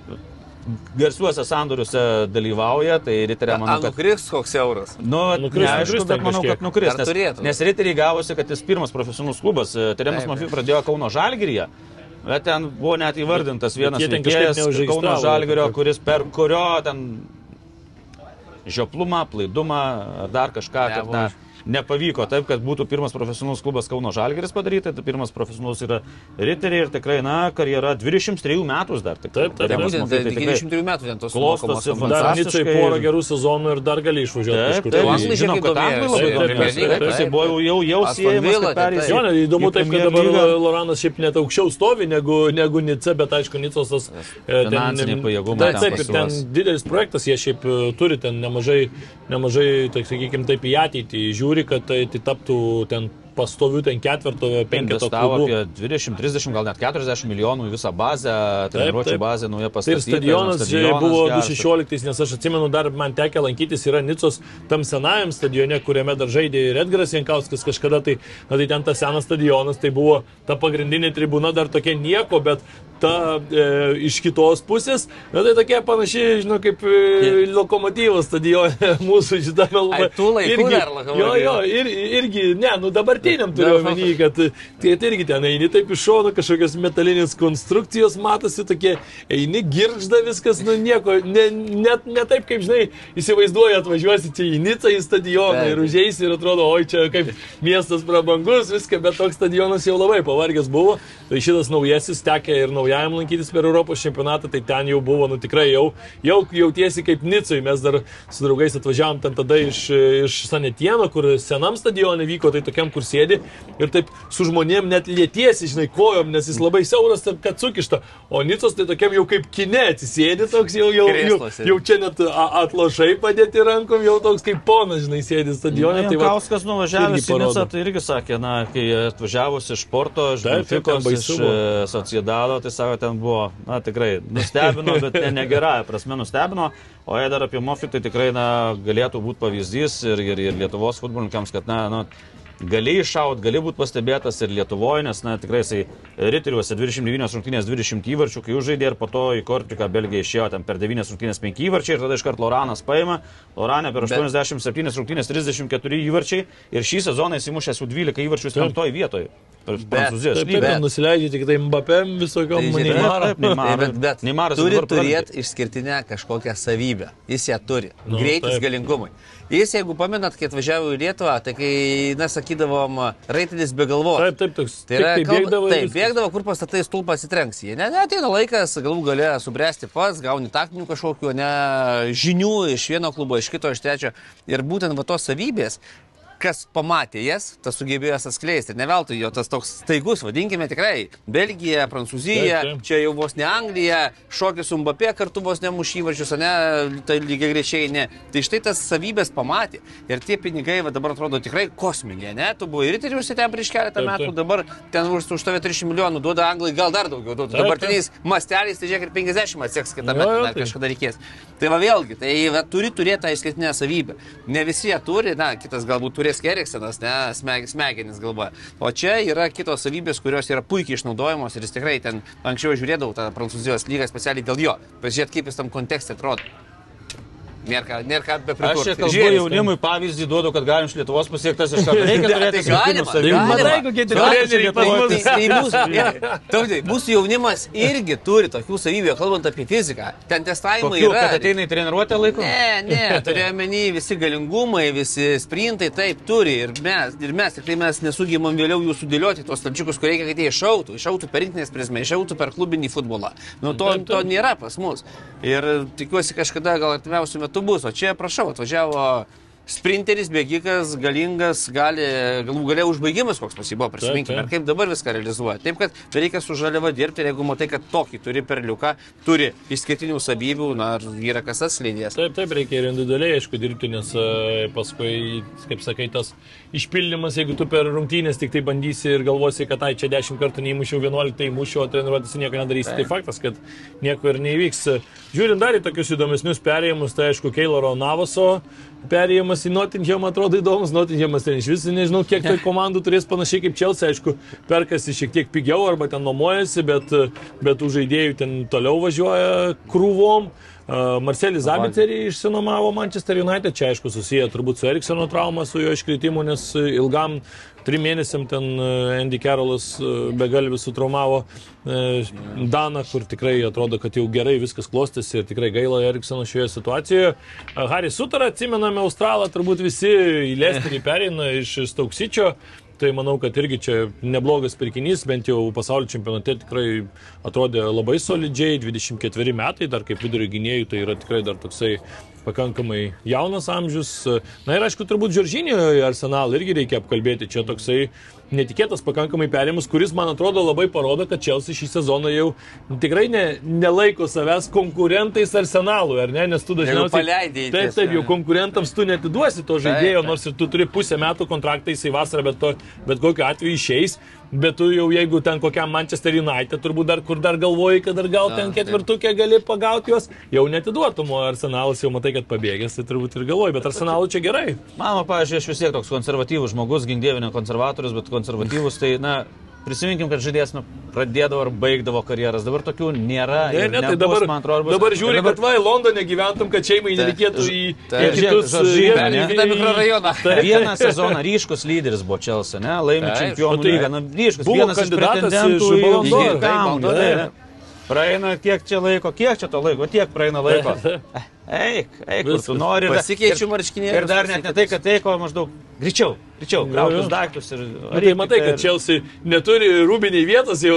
garsiuose sandoriuose dalyvauja, tai Riteriai manau, kad... Nukris koks euras? Neaišku, bet manau, kad nukris, nes Riteriai gavosi, kad jis pirmas profesionalus klubas. Teremas Mofi pradėjo Kauno Žalgiryje, bet ten buvo net įvardintas vienas veikėjas Kauno Žalgirio, kuris per kurio ten žioplumą, plaidumą ar dar kažką, kad nepavyko taip, kad būtų pirmas profesionalus klubas Kauno Žalgiris padaryta, tai pirmas profesionalus yra Riteriai ir tikrai, karjera 23 metų dar. Taip, 23 metų ten tos klostosi dar Nicai porą gerų sezonų ir dar gali išvažiuoti. Žinom, kad Anglai labai domėjasi, jisai buvo jau siejamas, kad perės. Įdomu taip, kad dabar Loranas šiaip net aukščiau stovi negu Nica, bet aišku, Nicos tas finansiniai pajėgumai. Taip, ir ten didelis projektas, jie šiaip turi ten nemažai, tai sakykime taip, į ateitį žiūri, kad tai taptų ten pastovių ten ketvirto, penketo klubų. Apie 20, 30, gal net 40 milijonų į visą bazę, treniruočių bazę nauja pastatyta. Ir stadionas buvo 2016, nes aš atsimenu, dar man tekę lankytis yra Nicos tam senajam stadione, kuriame dar žaidė ir Edgaras Jankauskas kažkada, tai ten tas senas stadionas, tai buvo ta pagrindinė tribūna dar tokia nieko, bet ta iš kitos pusės, tai tokia panašiai, kaip Lokomotyvos stadione mūsų šitame labai. Tų laikų dar Lokomotyvos. Irgi, dabartiniam turiu omeny, kad tai irgi ten eini taip iš šono, kažkokios metalinės konstrukcijos matosi, tokie eini, girgžda viskas, nieko, ne taip, kaip žinai, įsivaizduoji, atvažiuosi čia į Nicą į stadioną ir užeisi ir atrodo, oi čia kaip miestas prabangus, viską, bet toks stadionas jau labai pavargęs buvo. Tai šitas naujasis tekė ir naujajam lankytis per Europos čempionatą, tai ten jau buvo, tikrai jau jautiesi kaip Nicoj. Mes dar su draugais atvažiavom ten tada iš Sanetieno, kur senam stadione vyko, tai tokiam, kur sėdi ir taip su žmonėm net lietiesi, žinai, kojom, nes jis labai siauras, kad sukišta. O Nicos tai tokiam jau kaip kine atsisėdi, toks jau čia net atlošai padėti rankom, jau toks kaip ponas, žinai, sėdi stadione. Tai Kauskas nuvažiavęs į Nicą, tai irgi sakė, kai atvažiavus iš Porto, iš Benficos, iš Sociedado, tai Haris sako, ten buvo, na tikrai, nustebino, bet negerąją prasme nustebino, o jei dar apie Mofį, tai tikrai, na, galėtų būti pavyzdys ir Lietuvos futbolininkams, kad, na, gali iššaut, gali būti pastebėtas ir Lietuvoje, nes, na, tikrai jisai riteriuose 29 rungtynės 20 įvarčių, kai užžaidė ir po to į Kortriką Belgija išėjo ten per 9 rungtynės 5 įvarčiai ir tada iškart Loranas paima. Loranė per 87 rungtynės 34 įvarčiai ir šį sezoną jis įmušęs jau 12 įvarčių 5 vietoje. Prancūzijos lyga. Nusileidžia tik tai Mbappėm visokiom Neymaras. Bet turi turėti išskirtinę kažkokią savybę. Jis ją turi. Greitis, galingumai. Jis, jeigu pamenat, kai atvažiavo į Lietuvą, tai kai, na, sakydavom, raitelis be galvos. Taip, toks. Tai yra, bėgdavo, kur pastatai stulpą atsitrenks. Jie, ateina laikas, galų galė subręsti pats, gauni taktinių kažkokių, žinių iš vieno klubo, iš kito, iš trečio. Ir būtent va tos savybės, kas pamatė jas, tas sugebėjo atskleisti. Ne veltui jo tas toks staigus, vadinkime tikrai, Belgija, Prancūzija, čia jau vos ne Anglija, šokis su Mbappé kartu vos nemuš įvarčius, tai lygiai greičiai ne. Tai štai tas savybės pamatė. Ir tie pinigai dabar atrodo tikrai kosminiai, ne? Tu buvai riteriuose ten prieš keletą metų, dabar ten už tave 300 milijonų duoda Anglai, gal dar daugiau duoda. Dabartiniais masteliais, tai žiūrėk ir 50 atsieks kitą metą, kažkada reikės. Tai va vėlgi, tai turi turėti tą išskirtinę savybę. Ne visi ją turi, kitas galbūt turės Eriksenas, smegenis galvoja. O čia yra kitos savybės, kurios yra puikiai išnaudojamos ir jis tikrai ten anksčiau žiūrėdavau tą Prancūzijos lygą specialiai dėl jo. Pažiūrėt, kaip jis tam kontekste atrodo. Nėra ką be prikurti. Aš čia kalbu jaunimui pavyzdį duodu, kad galim iš Lietuvos pasiektas iš karto. Reikia turėti savybę. Mūsų jaunimas irgi turi tokių savybių, kalbant apie fiziką. Ten testavimai yra. Kad ateina į treniruotę laiko? Ne, turėjome menį visi galingumai, visi sprintai, taip turi. Ir mes, tikrai mes nesugebam vėliau jų sudėlioti, tos stalčiukus, kur reikia, kad jie iššautų per rinktinės prizmę, iššautų per klubinį futbolą. Nu, to nėra pas mus. Ir tikiuosi kažkada gal artimiausiu metu bus, o čia, prašau, atvažiavo sprinteris, bėgikas, galingas, galų galia užbaigimas koks pasibuvo, prisiminkime, ir kaip dabar viską realizuoja. Taip, kad reikia su žaliava dirbti ir jeigu matai, kad tokį turi perliuką, turi išskirtinių savybių, yra kas atskleidės. Taip, reikia ir individualiai, aišku, dirbti, nes paskui, kaip sakai, tas išpildymas, jeigu tu per rungtynės tik tai bandysi ir galvosi, kad čia 10 kartų neįmušiau, 11 įmušiau, o treniruotis nieko nedarysi, tai faktas, kad nieko ir neįvyks. Žiūrint dar į tokius įdomesnius perėjimus, tai aišku, Keiloro Navaso perėjimas į Nottingham atrodo įdomus. Nottinghamas ten iš vis nežinau, kiek tai komandų turės panašiai kaip Chelsea, aišku, perkasi šiek tiek pigiau arba ten nuomojasi, bet tų žaidėjų ten toliau važiuoja krūvom. Marcelis Zabiterį išsinomavo Manchester United, čia aišku susiję turbūt su Erikseno trauma, su jo iškritimu, nes ilgam 3 mėnesiam ten Andy Carrollas begalvis sutraumavo Daną, kur tikrai atrodo, kad jau gerai viskas klostėsi ir tikrai gaila Erikseno šioje situacijoje. Harry Sutarą, atsimename Australą, turbūt visi į Leicesterį pereina iš Stoke City'o. Tai manau, kad irgi čia neblogas pirkinys, bent jau pasaulio čempionate tikrai atrodė labai solidžiai, 24 metai, dar kaip vidurio gynėjų, tai yra tikrai dar toksai pakankamai jaunas amžius. Na ir aišku, turbūt Žoržinio Arsenal irgi reikia apkalbėti, čia toksai netikėtas pakankamai perėjimas, kuris, man atrodo, labai parodo, kad Chelsea šį sezoną jau tikrai nelaiko savęs konkurentais Arsenalui, ar ne? Nes tu dažniausiai taip, jau konkurentams tu netiduosi to žaidėjo, nors ir tu turi pusę metų kontraktą į vasarą, bet kokiu atveju išeis. Bet tu jau, jeigu ten kokiam Manchester United, turbūt dar galvoji, kad dar gal ten ketvirtukė gali pagauti juos, jau netiduotum, o Arsenalas jau matai, kad pabėgęs, tai turbūt ir galvoji, bet Arsenalui čia gerai. Mano, pavyzdžiui, aš vis tiek toks konservatyvus žmogus, gindėvinė konservatorius, bet konservatyvus, tai, prisiminkim, kad žaidėjas pradėdavo ar baigdavo karjeras, dabar tokių nėra. Tai dabar žiūri, kad va, į Londone gyventum, kad šeimai nereikėtų į kitus mikrorajoną. Vieną sezoną ryškus lyderis buvo Chelsea, laimi čempionų lygą, ryškus, vienas iš pretendentų į kamuolį. Praeina kiek čia laiko, kiek čia to laiko, tiek praeina laiko. Eik, kur tu nori. Pasikeičiu marškinėlius. Ir dar net ne tai, kad eiko maždaug greičiau, krautus daiktus. Tai matai, kad Chelsea neturi rūbiniai vietos jau.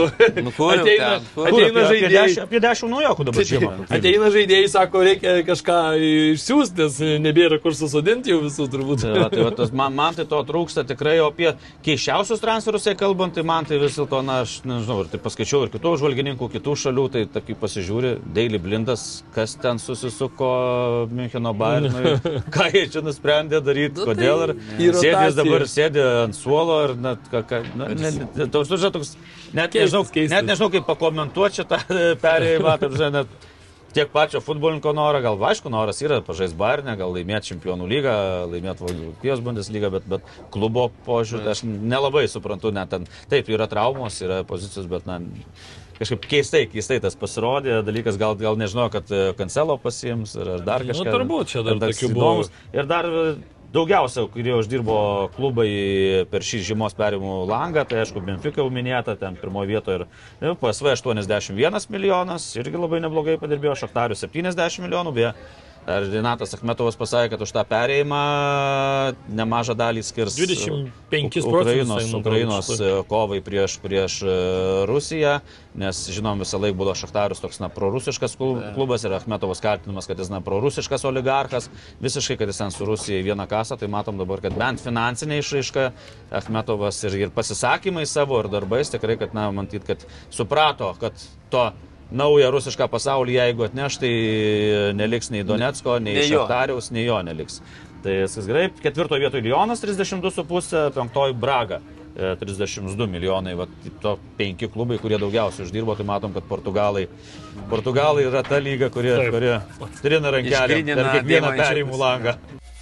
Ateina žaidėjai. Apie 10 naujokų dabar žiemą. Ateina žaidėjai, sako, reikia kažką išsiųsti, nes nebėra kur susodinti jau visų turbūt. Man tai to trūksta tikrai, o apie keiščiausius transferus kalbant, tai man tai vis dėlto, aš nežinau, ir tai paskaičiau ir kitų žvalgininkų, kitų šalių, tai kaip pasižiūri, Daily Blindas, kas ten susisuko Müncheno Bayernui, ką jie čia nusprendė daryti, kodėl ir sėdės dabar sėdė ant suolo ir toks net nežinau, kaip pakomentuoti šitą perėjimą, taip žinai, tiek pačio futbolinko norą, gal aišku, noras yra pažais Bayernę, gal laimėti Čempionų lygą, laimėti Vokietijos Bundeslygą, bet klubo požiūrį aš nelabai suprantu, net ten, taip, yra traumos, yra pozicijos, bet kažkaip keistai tas pasirodė, dalykas gal nežinau, kad Cancelo pasiims, ar dar kažką. Turbūt čia dar tokių buvo. Ir dar daugiausia, kurie uždirbo klubai per šį žiemos perimų langą, tai aišku, Benfica jau minėta, ten pirmoje vietoje ir PSV 81 milijonas, irgi labai neblogai padirbėjo, Šachtarius 70 milijonų, beje, Renatas Achmetovas pasakė, kad už tą perėjimą nemažą dalį skirs 25% Ukrainos kovai prieš Rusiją, nes žinom visą laiką buvo Šachtarius toks prorusiškas klubas ir Achmetovas kaltinimas, kad jis prorusiškas oligarchas, visiškai, kad jis ten su Rusija į vieną kasą, tai matom dabar, kad bent finansinė išraiška Achmetovas ir pasisakymai savo ir darbais tikrai, kad matyt, kad suprato, kad to naują rusišką pasaulį, jeigu atneš, tai neliks nei Donecko, nei Šachtariaus, nei jo neliks. Tai viskas gerai. 4 vietoje Lyonas 32,5, 5 Braga 32 milijonai. Va, to 5 klubai, kurie daugiausiai uždirbo, tai matom, kad Portugalai yra ta lyga, kuri trina rankelį per kiekvieną perimų langą.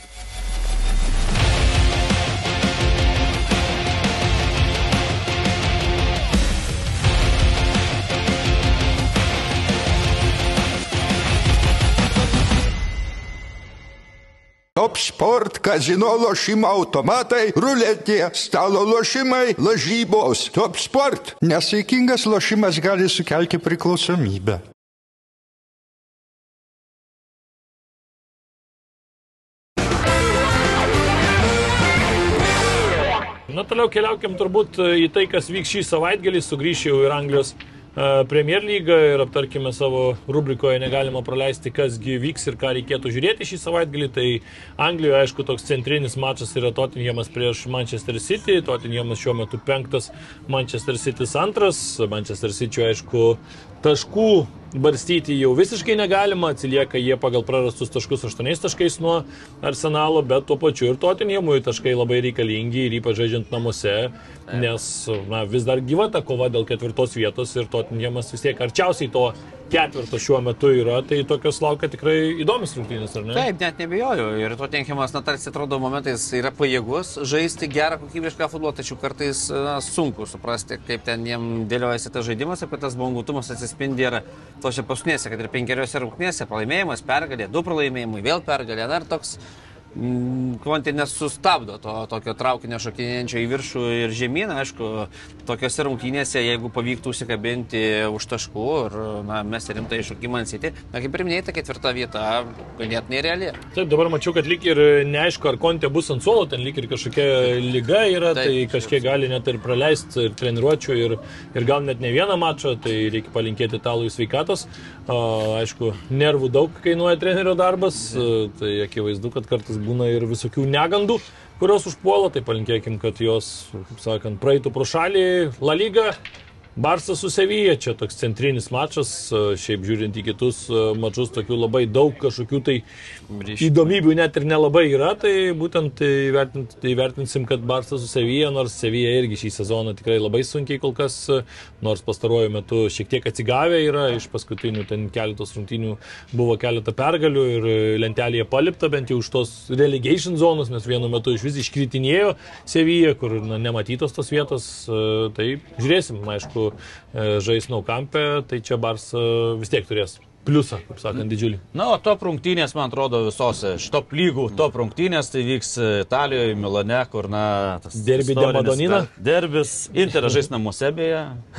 Top Sport, kazino lošimo automatai, ruletė, stalo lošimai, lažybos. Top Sport. Nesaikingas lošimas gali sukelti priklausomybę. Toliau keliaukim turbūt į tai, kas vyks šį savaitgalį, sugrįšiu ir Anglijos Premier Lygą ir aptarkime savo rubrikoje negalima praleisti, kasgi vyks ir ką reikėtų žiūrėti šį savaitgalį. Tai Anglijoje, aišku, toks centrinis mačas yra Tottenhamas prieš Manchester City. Tottenhamas šiuo metu 5, Manchester City 2. Manchester City, aišku, taškų barstyti jau visiškai negalima, atsilieka jie pagal prarastus taškus 8 taškais nuo Arsenalo, bet tuo pačiu ir Tottenhamui taškai labai reikalingi ir ypač žaidžiant namuose, nes vis dar gyva ta kova dėl 4 vietos ir Tottenhamas vis tiek arčiausiai to 4 šiuo metu yra, tai tokios laukia tikrai įdomis rungtynės, ar ne? Taip, net nebijoju. Ir Tottenhamas, tarsi atrodo momentais yra pajėgus žaisti gerą kokybišką futbolą, tačiau kartais sunku suprasti, kaip ten jiem dėliojasi tas žaidimas, apie tas bangutumas atsispindi ir tose paskutinėse, kad ir 5 rungtynėse pralaimėjimas, pergalė, 2 pralaimėjimai, vėl pergalė, dar toks Konti nesustabdo to tokio traukinio šokinėjančio į viršų ir žemyn. Aišku, tokiose rungtynėse, jeigu pavyktų užsikabinti už taškų ir mes rimtai iššūkimą ant City, kaip ir minėjai, ta 4 vieta ganėtinai reali. Taip, dabar mačiau, kad lyg ir neaišku, ar Konti bus ant suolo, ten lyg ir kažkokia liga yra, taip, tai kažkiek gali net ir praleisti ir treniruočių ir gal net ne vieną mačą, tai reikia palinkėti Italui sveikatos. Aišku, nervų daug kainuoja trenerio darbas, tai akivaizdu, kad kartais būna ir visokių negandų, kurios užpuola, tai palinkėkim, kad jos, kaip sakant, praeitų pro šalį. La Liga, Barsas su Sevilla, čia toks centrinis mačas, šiaip žiūrint į kitus mačus, tokių labai daug kažkokių tai įdomybių net ir nelabai yra, tai būtent įvertinsim, kad Barsas su Sevilla, nors Sevilla irgi šį sezoną tikrai labai sunkiai kol kas, nors pastaruoju metu šiek tiek atsigavę yra, iš paskutinių ten keletos rungtynių buvo keletą pergalių ir lentelėje palipta bent jau už tos relegation zonos, nes vienu metu iš vis iškritinėjo Sevilla, kur nematytos tos vietos, tai žiūrėsim, aišku, žais Nou Campe, tai čia Barsa vis tiek turės pliusą, kaip sakant, didžiulį. Na, o top rungtynės, man atrodo, visose top lygų top rungtynės, tai vyks Italijoje, Milane, kur, tas derbi de Madonina. Derbis, Interas žais namuose beje,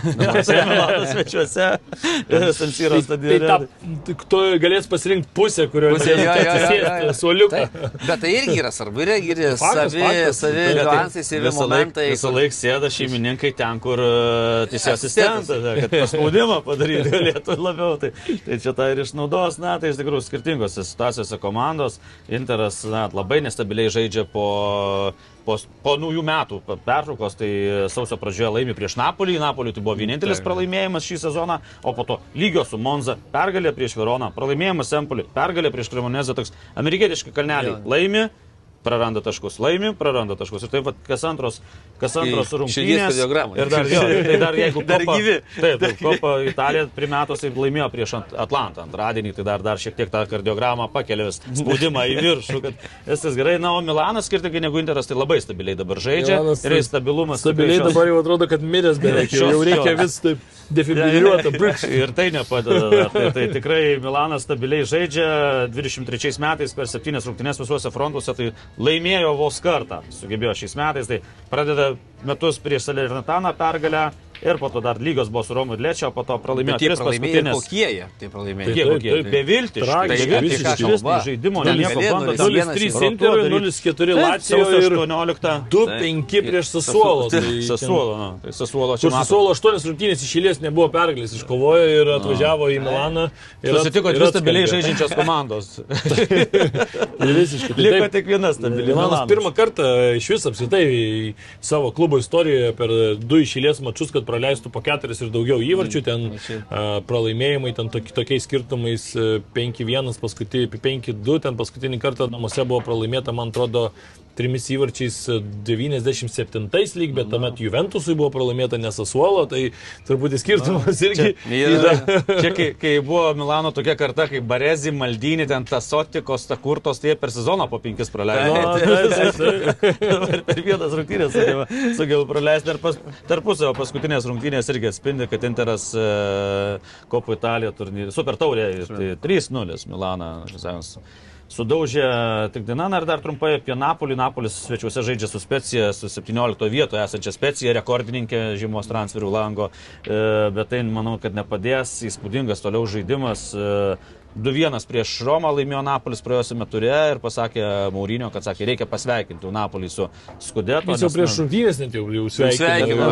Milanas svečiuose, San Siro stadione. Tai tu galės pasirinkti pusę, kurioje atsisėsti suoliuką. Bet tai irgi yra svarbu, irgi savi niuansai, savi momentai. Visą laiką sėda šeimininkai ten, kur tiesiog asistentas, kad paspaudimą padaryti galėtų labiau. Tai čia tai ir išnaudos, tai iš tikrųjų skirtingose situacijose komandos. Interas labai nestabiliai žaidžia po naujų metų pertraukos, tai sausio pradžioje laimi prieš Napolį. Napolį tai buvo vienintelis pralaimėjimas šį sezoną, o po to lygio su Monza, pergalė prieš Veroną, pralaimėjimas Empoli, pergalė prieš Cremonezę, toks amerikietiški kalneliai laimi, praranda taškus, laimi, praranda taškus. Ir taip, kas antros rungtynės. Ir dar jeigu Kopa Italija primetos laimėjo prieš Atlantą antradienį, tai dar šiek tiek tą kardiogramą pakelia vis spaudimą į viršų, kad viskas gerai. Na, o Milanas, skirtingai negu Interas, tai labai stabiliai dabar žaidžia. Ir stabilumas. Stabiliai dabar jau atrodo, kad miręs beveik. Jau reikia vis taip defibriliuoti. Ir tai nepadeda. Tai tikrai Milanas stabiliai žaidžia. 23 metais per 7 rungtynes visuose frontuose, tai laimėjo vos kartą, sugebėjo šiais metais, tai pradeda metus prieš Salernitaną pergalę ir po to dar lygos buvo su Romu ir Lečio, po to pralaimėjo 3 paskutinės. Kokie jie? Tai pralaimėjo. Beviltiškai žaidimo, nieko bando. 0-3 Interui, 0-4 Lacijo ir 2-5 prieš Sassuolo. Sassuolo čia. Sassuolo 8 rungtynės iš eilės nebuvo pergalės, iškovojo ir atvažiavo į Milaną. Susitiko 2 stabiliai žaidžiančios komandos. Liko tik viena stabiliai. Milanas pirmą kartą iš vis apskritai savo klubo istorijoje per 2 iš eilės mačus, kad praleistų po 4 ir daugiau įvarčių, ten pralaimėjimai, ten tokiais skirtumais 5-1, 5-2, ten paskutinį kartą namuose buvo pralaimėta, man atrodo, 3 įvarčiais 97 lyg, bet tuomet Juventusui buvo pralaimėta ne Sassuolo, tai turbūt skirtumas irgi. Čia kai buvo Milano tokia karta, kaip Barezi, Maldini, ten Tasoti, Costa Curtos, tai per sezoną po 5 praleido. Per vienas rungtynės sugebėjo praleisti, tarpusavio paskutinės rungtynės irgi atspindi, kad Interas Kopo Italija turnyrį, super taurė, tai 3-0 Milaną, sudaužė tik diena. Ir dar trumpai apie Napolį. Napolis svečiuose žaidžia su Specija, su 17 vietoje esančia Specija, rekordininkė žiemos transferių lango, bet tai manau, kad nepadės. Įspūdingas toliau žaidimas. 2-1 prieš Romą laimėjo Napolis praėjusiame ture ir pasakė Mourinho, kad sakė, reikia pasveikinti Napolį su Scudetto. Jis jau prieš rungtynės net jau sveikino.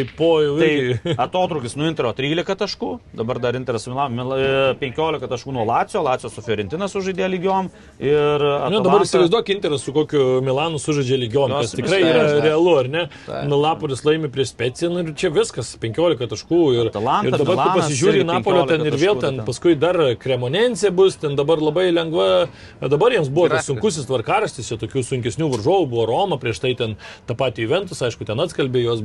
Tai atotrukis nuo Intero 13 taškų, dabar dar Interas 15 taškų nuo Lacio su Fiorentina sužaidė lygiom. Ir dabar įsivaizduok Interas su kokiu Milanu sužaidė lygiom, kas tikrai yra realu, ar ne? Napolis laimi prieš Speciją ir čia viskas, 15 taškų. Ir dabar tu pasižiūri Napolio ten ir vėl ten, paskui dar Cremonė bus, ten dabar labai lengva, dabar jiems buvo tas sunkusis tvarkaraštis, tokių sunkesnių varžovų buvo Roma, prieš tai ten tą patį Juventus, aišku, ten atskalbė jos,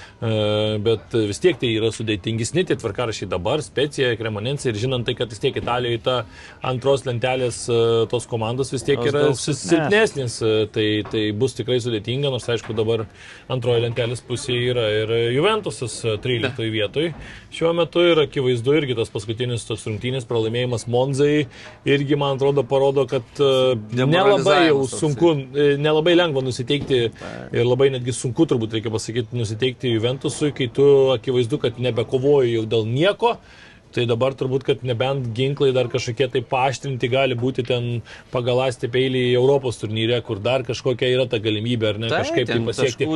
bet vis tiek tai yra sudėtingesni tie tvarkaraščiai dabar, Specija, Cremonense ir žinant tai, kad vis tiek Italijoje ta antros lentelės tos komandos vis tiek yra silpnesnis, tai bus tikrai sudėtinga, nors aišku dabar antroje lentelės pusėje yra ir Juventusas 13 vietoj šiuo metu ir akivaizdu irgi tas paskutinis tos rungtynės pralaimėjimas Monzai irgi, man atrodo, parodo, kad nelabai jau sunku, nelabai lengva nusiteikti ir labai netgi sunku, turbūt reikia pasakyti, nusiteikti Juventusui, kai tu akivaizdu, kad nebekovoji jau dėl nieko. Tai dabar turbūt, kad nebent ginklai dar kažkokie tai paaštrinti gali būti ten pagaląsti peilį į Europos turnyre, kur dar kažkokia yra ta galimybė, ar ne, kažkaip tai pasiekti.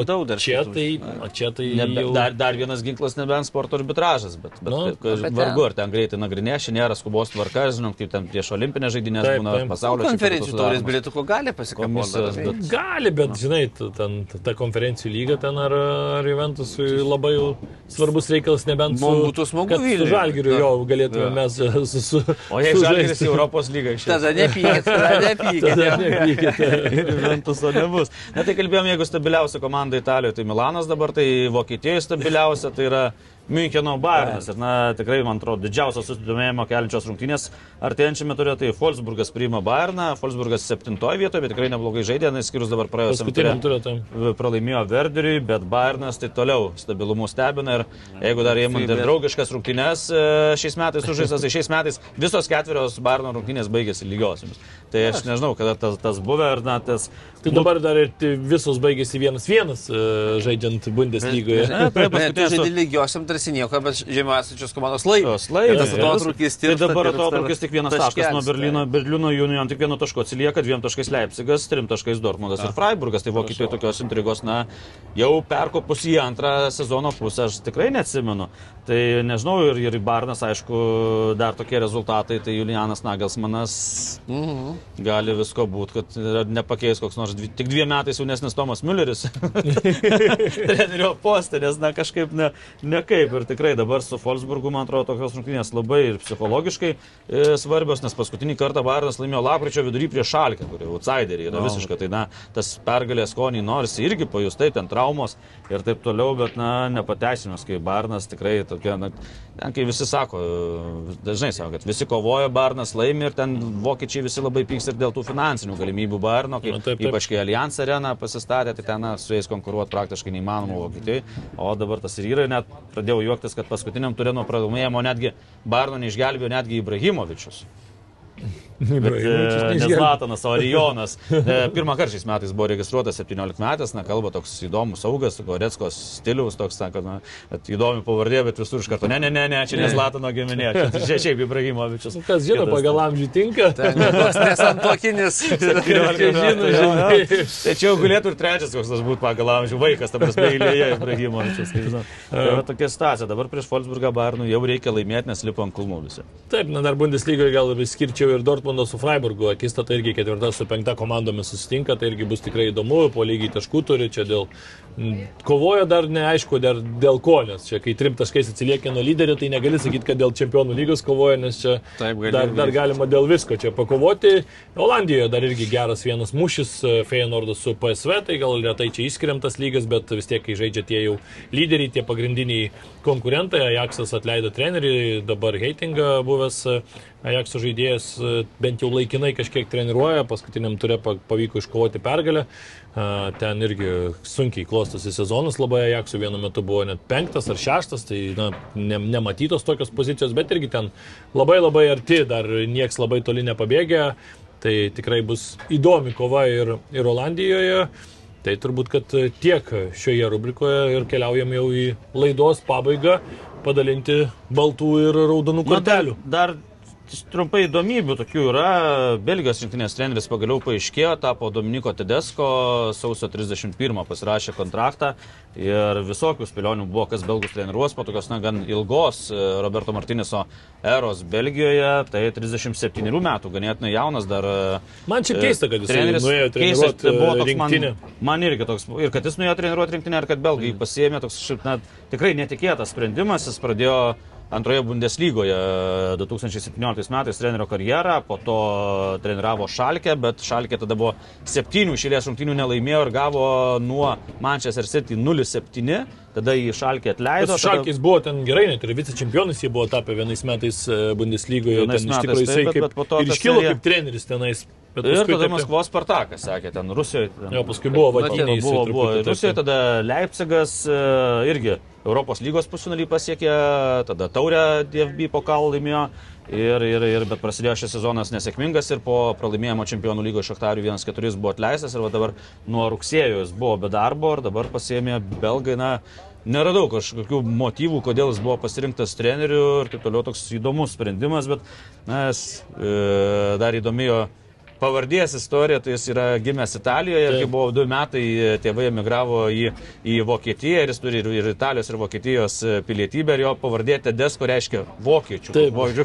Čia tai jau... Dar vienas ginklas nebent sporto arbitražas, bet vargu, ar ten greitai nagrinės, nėra skubos tvarka, žinom, kaip ten prieš olimpinės žaidynės būna pasaulio. Konferencijų taurės bilietų, ko gali pasikampoti? Gali, bet žinai, ta konferencijų lyga ten ar Juventusui labai svarbus reikalas, nebent su Žalgiriu jau galėtume mes O jei Žalgiris į Europos lygą išės. Tada nepykite. Ir Juventuso nebus. Na tai kalbėjom, jeigu stabiliausia komanda Italijoje, tai Milanas dabar, tai Vokietijoje stabiliausia, tai yra Müncheno Bayernas. Ir tikrai, man atrodo, didžiausios susidomėjimo keliančios rungtynės artėjančiame ture, tai Wolfsburgas priima Bayerną, Wolfsburgas 7 vietoje, bet tikrai neblogai žaidė, skirus dabar praėjusiam ture. Pralaimėjo Werderiui, bet Bayernas tai toliau stabilumu stebina ir jeigu dar įimant draugiškas rungtynės šiais metais sužaistas, tai šiais metais visos 4 Bayerno rungtynės baigėsi lygiosiamis. Tai aš nežinau, kada tas buvę ir tas... Tai dabar dar ir visos baigėsi 1-1 žaidžiant Bundeslygoje. Tu žaidži lygiosiam tarsi nieko, bet žemiausios komandos laimi. Tas atotrukis tirpsta. Tai dabar atotrukis tik 1 taškas nuo Berlyno Union, tik 1 tašku atsilieka, 2 taškais Leipzigas, 3 taškais Dortmundas ir Freiburgas. Tai Vokietijoje tokios intrigos, jau perkopus į antrą sezono pusę, aš tikrai neatsimenu. Tai nežinau, ir Barnas, aišku, dar tokie rezultatai, tai Julianas Nagelsmanas gali visko būti, kad nepakeis koks nors tik 2 metais jaunesnis Tomas Mülleris trenerio postą, nes kažkaip nekaip. Ir tikrai dabar su Wolfsburgu, man atrodo, tokios rungtynės labai ir psichologiškai svarbios, nes paskutinį kartą Barnas laimėjo lapkričio vidury prieš Šalkę, kurie outsideriai yra visiškai. Tai tas pergalės skonį nors irgi pajustai, ten traumos ir taip toliau, bet nepateisinimas, kai Barnas tikrai tokia, kai visi sako, dažnai sako, kad visi kovoja, Barnas laimi ir ten vokiečiai visi labai pyks ir dėl tų finansinių galimybių Barno, ypač kai Allianz Arena pasistatė, tai ten su jais konkuruoti praktiškai neįmanoma Vokietijai, o dabar tas ir yra, net pradėjau juoktis, kad paskutiniam turė nuo pralaimėjimo netgi Barno neišgelbėjo netgi Ibrahimovičius. Ne Zlatanas, o Orijonas. Pirmą kartą šiais metais buvo registruotas 17 metais, kalba toks įdomus saugas, Goreckos stiliaus, toks, įdomi pavardė, bet visur iš karto, ne, čia ne Zlatano giminė, čia šiaip Ibrahimovičius. Kas žino, pagal amžių tinka. Toks nesantuokinis. Tai čia jau galėtų ir trečias koks tas būtų pagal amžių vaikas, ta prasme, eilėje Ibrahimovičius. Tai yra tokia situacija, dabar prieš Wolfsburgą Bayernui jau reikia laimėti, nes lipo ant kulmų visi. Taip, dar Bundeslygoje gal skirčiau ir Dortmundo su Freiburgu, akistata irgi 4 su 5 komandomis susitinka, tai irgi bus tikrai įdomu, po lygiai taškų turi, čia dėl kovojo dar neaišku, dėl ko, nes čia kai 3 taškais atsiliekė nuo lyderio, tai negali sakyti, kad dėl čempionų lygos kovoja, nes čia dar galima dėl visko čia pakovoti. Olandijoje dar irgi geras vienas mūšis, Feyenoordas su PSV, tai gal retai čia išskiriam tas lygas, bet vis tiek, kai žaidžia tie jau lyderiai, tie pagrindiniai konkurentai, Ajaxas atleido trenerį, dabar Heitinga buvęs Ajaxo žaidėjas bent jau laikinai kažkiek treniruoja, paskutiniam ture pavyko iškovoti pergalę, ten irgi sunkiai klostosi sezonas, labai Ajaxo vienu metu buvo net 5 ar 6, tai nematytos tokios pozicijos, bet irgi ten labai arti, dar nieks labai toli nepabėgė, tai tikrai bus įdomi kova ir Olandijoje. Tai turbūt, kad tiek šioje rubrikoje ir keliaujam jau į laidos pabaigą padalinti baltų ir raudonų kortelių. Dar trumpai įdomybių tokių yra. Belgijos rinktinės treneris pagaliau paaiškėjo, tapo Dominiko Tedesko, sausio 31 pasirašė kontraktą ir visokių spėlionių buvo, kas belgus treniruos po tokios gan ilgos Roberto Martineso eros Belgijoje, tai 37 metų, ganėtinai jaunas dar. Man čia keista, kad jis nuėjo treniruoti rinktinę. Man irgi toks, ir kad jis nuėjo treniruoti rinktinę, ir kad belgai pasiėmė toks tikrai netikėtas sprendimas, jis pradėjo antroje Bundeslygoje 2017 metais trenerio karjerą, po to treniravo Šalkę, bet Šalkė tada buvo 7 šilės rungtynių nelaimėjo ir gavo nuo Manchester City 0-7, tada į Šalkę atleido. Bet Šalkės buvo ten gerai, net ir vicečempionas jie buvo tapę vienais metais Bundeslygoje, ten iš tikrųjų jisai ir iškilo kaip treneris tenais. Ir tada Maskvos Spartakas, sakė, ten Rusijoje. Jo, paskui buvo Vatinė. Buvo Rusijoje, tada Leipzigas irgi Europos lygos pusfinalį pasiekė, tada taurę DFB pokalą laimėjo, bet prasidėjo šis sezonas nesėkmingas ir po pralaimėjimo čempionų lygos Šachtariui 1-4 buvo atleistas ir dabar nuo rugsėjo jis buvo be darbo ir dabar pasiėmė belgai, neradau kažkokių motyvų, kodėl jis buvo pasirinktas treneriu ir taip toliau, toks įdomus sprendimas, bet dar įdomėjo pavardės istorija, tai jis yra gimęs Italijoje ir kai buvo 2 metai, tėvai emigravo į Vokietiją ir jis turi ir Italijos ir Vokietijos pilietybę ir jo pavardė Tedesko reiškia vokiečių.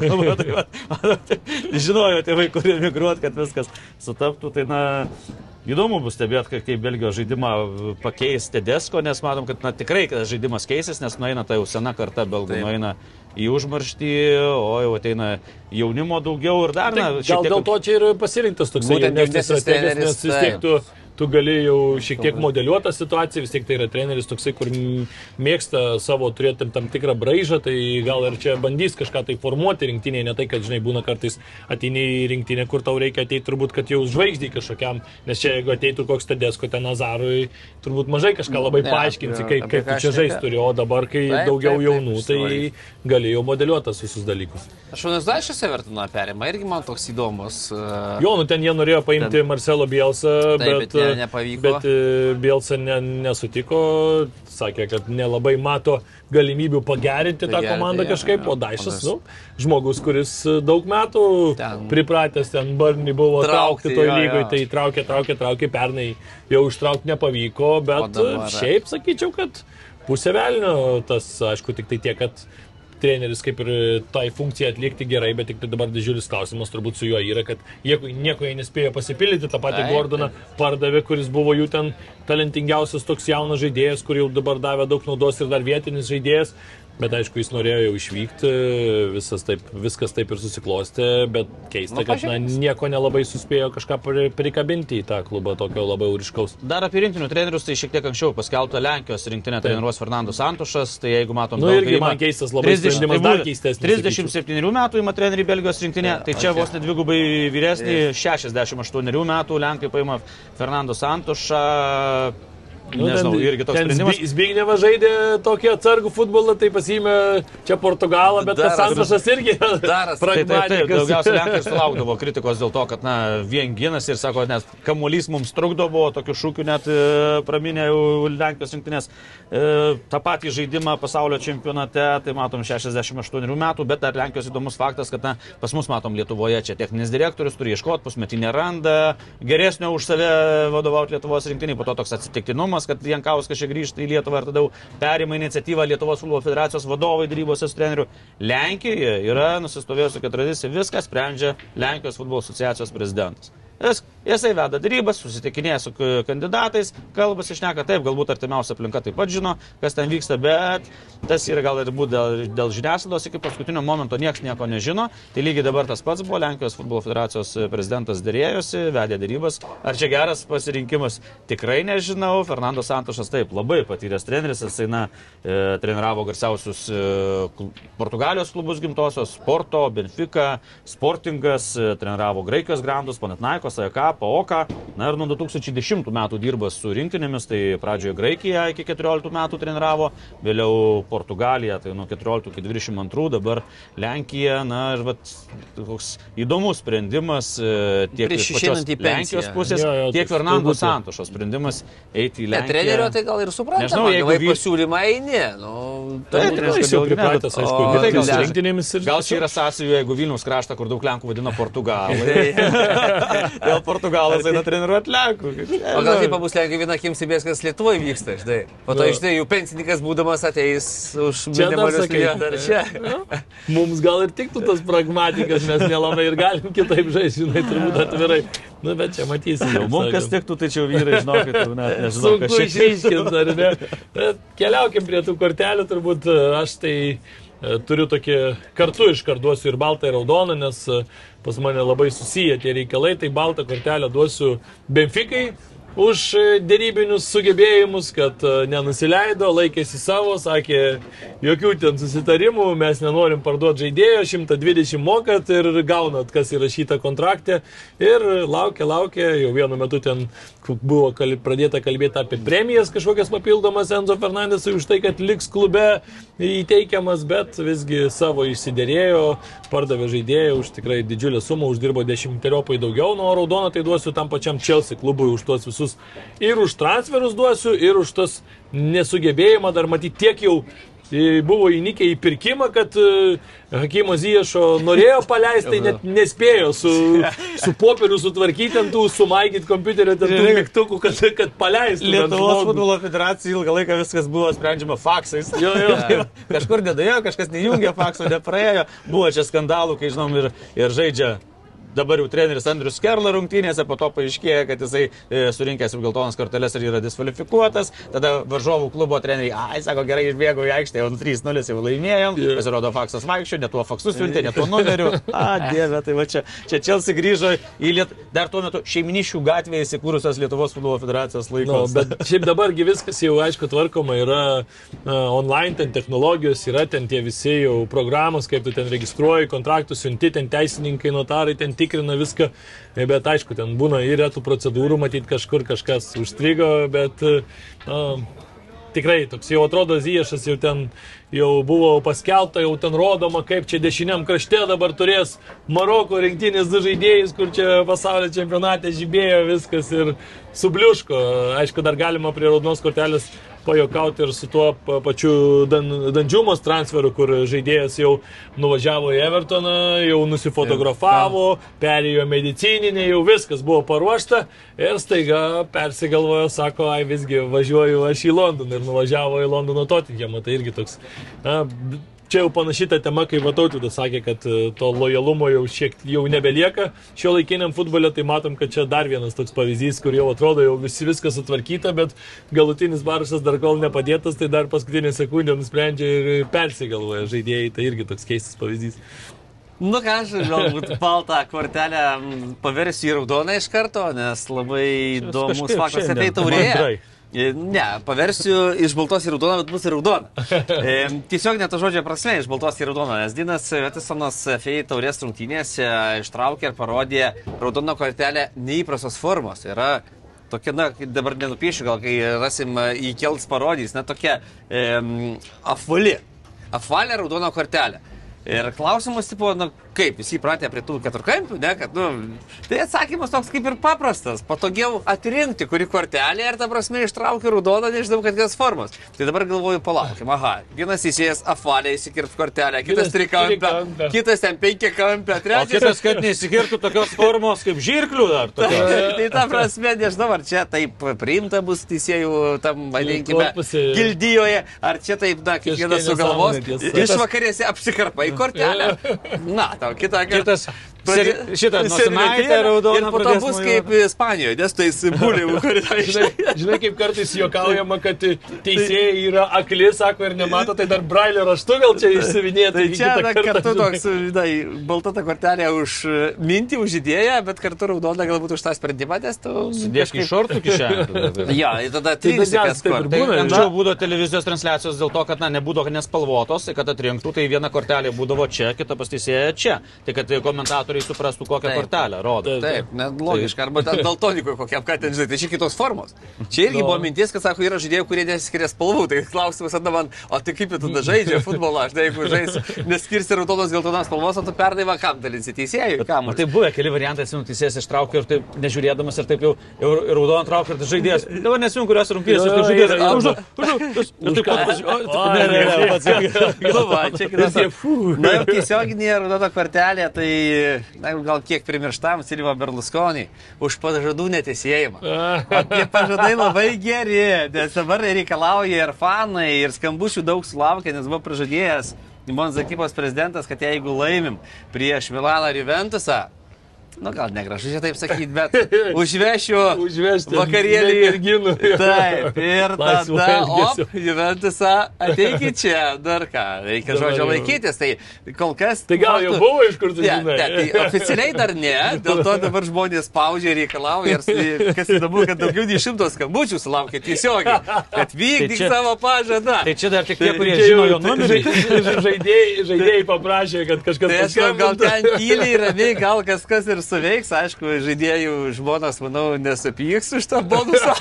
Žinojo tėvai, kur emigruoti, kad viskas sutaptų, tai įdomu bus stebėti, kaip Belgijos žaidimą pakeis Tedesko, nes matom, kad tikrai žaidimas keisis, nes nueina ta jau sena karta belgų, nueina į užmarštį, o jau ateina jaunimo daugiau ir dar. Gal dėl to čia ir pasirinktas toksai jaunesnis strategas, nes vis tiek tu gali jau šiek tiek modeliuotą situaciją, vis tiek tai yra treneris toksai, kur mėgsta savo turėti tam tikrą braižą, tai gal ir čia bandys kažką tai formuoti rinktinėje, ne tai, kad, žinai, būna kartais ateini į rinktinę, kur tau reikia ateiti turbūt, kad jau žvaigždį kažkokiam, nes čia jeigu ateitų koks Tedesko ten Nazarui, turbūt mažai kažką labai paaiškinsi, kaip tu čia žaisti turi, o dabar, kai daugiau jaunų, tai gali jau modeliuotas visus dalykus. Šarūnas Zavičius Evertoną perėmė, irgi man toks įdomus. Jo, ten jie norėjo paimti Marcelo Bielsą, bet Bielsa nesutiko, sakė, kad nelabai mato galimybių pagerinti tą komandą kažkaip, o Daišas, žmogus, kuris daug metų pripratęs ten Burnley buvo traukti toj lygoj, tai traukė, pernai jau ištraukti nepavyko, bet šiaip sakyčiau, kad pusė velnio, tas, aišku, tik tai tiek, kad treneris kaip ir tai funkciją atlikti gerai, bet tik tai dabar didžiulis klausimas turbūt su juo yra, kad nieko jie nespėjo pasipildyti, tą patį Gordoną pardavė, kuris buvo jų ten talentingiausias toks jaunas žaidėjas, kur jau dabar davė daug naudos ir dar vietinis žaidėjas. Bet aišku, jis norėjo jau išvykti, viskas taip ir susiklostė, bet keista, kad nieko nelabai suspėjo kažką prikabinti į tą klubą tokio labai ryškaus. Dar apie rinktinių trenerius, tai šiek tiek anksčiau paskelbta Lenkijos rinktinė treniruos Fernando Santušas, tai jeigu matom... irgi man keistas labai sprendimas, dar keistesnis. 37 metų ima trenerių Belgijos rinktinė, tai čia vos ne dvigubai vyresnį, 68 metų Lenkai paima Fernando Santušą. Nežinau, irgi toks sprendimas. Zbignevas žaidė tokį atsargų futbolą, tai pasiėmė čia Portugalą, bet tas Santušas irgi pragmatikas. Daugiausiai Lenkai sulaukdavo kritikos dėl to, kad vien ginas ir sako, nes kamuolys mums trukdo, buvo tokių šūkių net praminė Lenkijos rinktinės. Ta patį žaidimą pasaulio čempionate, tai matom 68 metų, bet dar Lenkijos įdomus faktas, kad pas mus matom Lietuvoje čia techninis direktorius, turi ieškoti, pusmetį neranda, geresnio už save vadovauti Lietuvos rinktiniai, po to toks atsitiktinumas, kad Jankauskas čia grįžta į Lietuvą ir tada perima iniciatyvą Lietuvos futbolo federacijos vadovai darybose su treneriu. Lenkijoje yra nusistovėjusi tradicija, viską sprendžia Lenkijos futbolo asociacijos prezidentas. Jisai veda darybas, susitikinėja su kandidatais, kalbasi, šneka taip, galbūt artimiausia aplinka taip pat žino, kas ten vyksta, bet tas yra gal ir būt dėl žiniasklaidos, iki paskutinio momento nieks nieko nežino. Tai lygiai dabar tas pats buvo, Lenkijos futbolo federacijos prezidentas dėrėjosi, vedė darybas. Ar čia geras pasirinkimas? Tikrai nežinau. Fernando Santušas taip, labai patyręs treneris, jisai treniravo garsiausius Portugalijos klubus gimtosios, Porto, Benfica, Sportingas, treniravo Graikijos grandus, Panathinaikos, AEK, PAOK. Ir nuo 2010 metų dirba su rinktinėmis, tai pradžioje Graikija iki 14 metų treniravo, vėliau Portugalija, tai nuo 14 iki 22, dabar Lenkija. Ir toks įdomus sprendimas tiek iš pačios Lenkijos pusės, tiek Fernando Santušo sprendimas eiti į Lenkiją. Trenerio tai gal ir suprantama, jeigu pasiūlymą eini. Jis jau pripratęs, aišku, gal čia yra sąsajų, jeigu Vilniaus kraštą, kur daug Lenkų vadina Portugalai. Dėl Portugalas eina treniruoti Lenkų. O gal taip bus Lenkai viena akim stebės, kas Lietuvoje vyksta, žinai. Po to, žinai, jų pensininkas būdamas ateis už minimalius milijonus čia. Mums gal ir tiktų tas pragmatikas, mes nelabai ir galim kitaip žaisti, žinai, turbūt atvirai. Bet čia matysim. Mums kas tiktų, tai čia vyrai, žinokit, nežinau. Sunku išryškint, ar ne? Keliaukim prie tų kortelių, turbūt aš tai turiu tokį, kartu iškarduosiu ir baltą ir raudoną, nes pas mane labai susiję tie reikalai, tai baltą kortelę duosiu Benficai už dėrybinius sugebėjimus, kad nenusileido, laikėsi savo, sakė, jokių ten susitarimų, mes nenorim parduoti žaidėjo, 120 mokat ir gaunat, kas įrašyta kontrakte. Ir laukia, jau vienu metu ten buvo pradėta kalbėti apie premijas kažkokias papildomas Enzo Fernandesui už tai, kad liks klube įteikiamas, bet visgi savo išsiderėjo, pardavė žaidėją už tikrai didžiulę sumą, uždirbo 10-teriopai daugiau, nuo raudono tai duosiu tam pačiam Chelsea klubui už tuos visus. Ir už transferus duosiu, ir už tas nesugebėjimą dar matyti tiek jau buvo įnikę į pirkimą, kad Hakimo Ziyešo norėjo paleisti, tai net nespėjo su popieriu sutvarkyti ant tų, sumaikyti kompiuterio ant tų mygtukų, kad paleistų. Lietuvos futbolo federacija ilgą laiką viskas buvo sprendžiama faksais. Kažkur nedėjo, kažkas nejungė fakso, nepraėjo. Buvo čia skandalų, kai žinom, ir žaidžia dabar jau treneris Andrius Skerla rungtynėse, po to paaiškėjo, kad jisai surinkęs ir geltonas korteles ir yra diskvalifikuotas. Tada varžovų klubo treneriai, sako, gerai, išbėgo į aikštę, jau 3-0 jau laimėjom. Pasirodo, faksas vaikščio, ne tuo faksu siuntė, ne tuo numeriu. Dieve, tai va čia Chelsea grįžo į dar tuo metu Šeiminiškių gatvėje įsikūrusios Lietuvos futbolo federacijos laikos. Bet šiaip dabargi viskas jau, aišku, tvarkoma, yra online, ten technologijos, yra ten tie visi jau programos, kaip tu ten registruoji, kontraktus siunti, ten teisininkai, notarai, ten tikrina viską, bet aišku, ten būna ir tų procedūrų, matyti kažkur kažkas užstrigo, bet tikrai toks jau atrodo Ziyešas jau ten jau buvo paskelbta, jau ten rodoma, kaip čia dešiniam krašte dabar turės Maroko rinktinės 2 žaidėjus, kur čia pasaulio čempionate žibėjo viskas ir subliuško. Aišku, dar galima prie raudonos kortelės pajokauti ir su tuo pačiu Danjumos transferu, kur žaidėjas jau nuvažiavo į Evertoną, jau nusifotografavo, perėjo medicininį, jau viskas buvo paruošta ir staiga persigalvojo, sako, visgi važiuoju aš į Londoną ir nuvažiavo į Londono Tottenhamą. Tai irgi toks čia jau panašyta tema, kai Vatautydas sakė, kad to lojalumo jau nebelieka šio laikiniam futbole, tai matom, kad čia dar vienas toks pavyzdys, kur jau atrodo jau viskas sutvarkyta, bet galutinis baržas dar kol nepadėtas, tai dar paskutinė sekundė nusprendžia ir persigalvoja žaidėjai, tai irgi toks keistas pavyzdys. Nu ką, aš galbūt baltą kortelę paversiu į raudoną iš karto, nes labai įdomus faktas apie taurėje. Ne, paversiu iš baltos į raudoną, bet bus ir raudona. Tiesiog net to žodžio prasme iš baltos į raudoną, nes Dinas Vetisonas FA taurės rungtynėse ištraukė ir parodė raudoną kortelę neįprastos formos. Yra tokia, na, dabar nenupiešiu, gal kai rasim įkelts parodys, na, tokia apvalė raudona kortelė. Ir klausimas, tipo, na, kaip, visi įpratę prie tų keturkampių, ne, kad, nu, tai atsakymas toks kaip ir paprastas, patogiau atrinkti, kuri kortelė ir ta prasme ištraukia raudoną, nežinau, kad kitas formas. Tai dabar galvoju, palaukim, aha, vienas įsėjęs apvalę įsikirpt kortelę, kitas trikampę, kitas ten penkiakampę, trečias... O kitas, kad neįsikirtų tokios formos kaip žirklių dar. Tai ta prasme, nežinau, ar čia taip priimta bus teisėjų tam, vadinkime, gildijoje, ar čia taip, na, kiekvienas sugalvos, išvakarėse apsikarpa į kortelę. Na, tau kitas šitą nosinaitę raudoną. Ir po to bus kaip Ispanijoje, nes tais buliavų koridoriai. Žinai, kaip kartais juokaujama, kad teisėjai yra akli, sako, ir nemato, tai dar brailio raštu gal čia išsivinėta. Tai čia kartu toks, balta ta kortelė už mintį, už idėją, bet kartu raudona galbūt už tą sprendimą, nes tu... Sudėškai šortų kišenę. Ja, ir tada trynisi kas kur. Anksčiau būdavo televizijos transliacijos dėl to, kad nebūdavo nespalvotos, kad atrinktų, tai viena kortelė būdavo čia, kita pas teisėja čia. Tai kad komentatoriai suprastų, kokią kortelę rodo. Taip, net logiška. Arba daltonikui kokiam, ką ten žinai, tai čia kitos formos. Čia irgi buvo mintis, kad, sako, yra žaidėjų, kurie nesiskiria spalvų. Tai klausimas tada man, o tai kaip tada žaidžia futbolą? Aš jeigu neskirsi raudonos geltonos spalvos, o tu perdai kam dalinsi teisėjui? O tai buvo keli variantai, teisėjas ištraukė ir taip nežiūrėdamas ir taip jau raudoną traukė ir žaidėjas. Dabar nesimų, kurios rungtynės. Na, gal kiek primirštam Silva Berlusconi už pažadų netesėjimą. O tie pažadai labai geri, nes dabar reikalauja ir fanai, ir skambučių daug sulaukia, nes buvo pažadėjęs Monza ekipos prezidentas, kad jeigu laimim prieš Milaną ir Juventusą, nu gal negražu čia taip sakyti, bet užvešiu vakarėlį merginų. Taip, ir tada, Juventusą ateikit čia, dar ką, reikia žodžio laikytis, tai kol kas... Tai gal jau buvo iš kur tu žinai? Tai oficialiai dar ne, dėl to dabar žmonės spaudžia ir reikalauja, ir kas įdomu, kad daugiau nei 100 skambučių sulaukia tiesiogiai, kad vykdyk savo pažadą. Tai čia dar tik tie, kurie žino jo numerį. Žaidėjai paprašė, kad kažkas paskambintų. Gal ten tyliai, ramiai, gal kas ir suveiks, aišku, žaidėjų žmonas, manau, nesupyks už tą bonusą.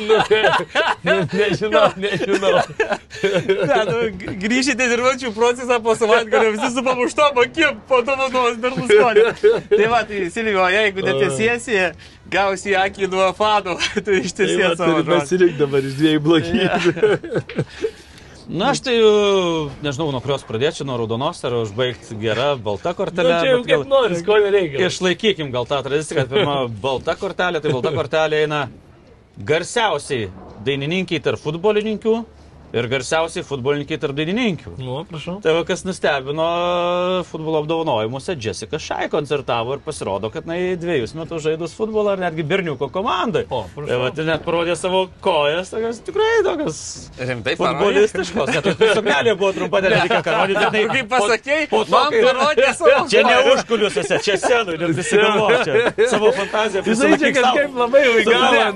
Nežinau. Grįžite dirbančių procesą po savaitgalio, visi su pamuštom akim po dovanos Berlusconi. Tai va, tai Silvio, jeigu netiesiesi, gausi akį nuo fanų, tai ištiesies savo žodį. Pasirinkti dabar iš dviejų blogybių. Na, aš tai nežinau, nuo kurios pradėčiau, nuo raudonos, ar užbaigti gerą baltą kortelę. Nu, čia jau kaip noris, ko nereikia. Išlaikykim gal tą tradiciją, kad pirma balta kortelė, tai balta kortelė eina garsiausiai dainininkiai tarp futbolininkių ir garsiausiai futbolininkai tarp dainininkių. Nu, prašau. Tai va, kas nustebino futbolo apdovanojimuose, Jessica Shai koncertavo ir pasirodo, kad 2 metus žaidus futbolą ar netgi berniuko komandai. O, prašau. Tai va, tai net parodė savo kojas, tokios tikrai tokios futbolistiškos. Net sugnelė buvo trumpa, nereikia ką rodyti. Tai kaip pasakei, man parodė savo čia ne užkuliuosiuose, čia senų, ir prisigalvo čia. Savo fantaziją prisigalvo. Čia kažkaip labai įgavo,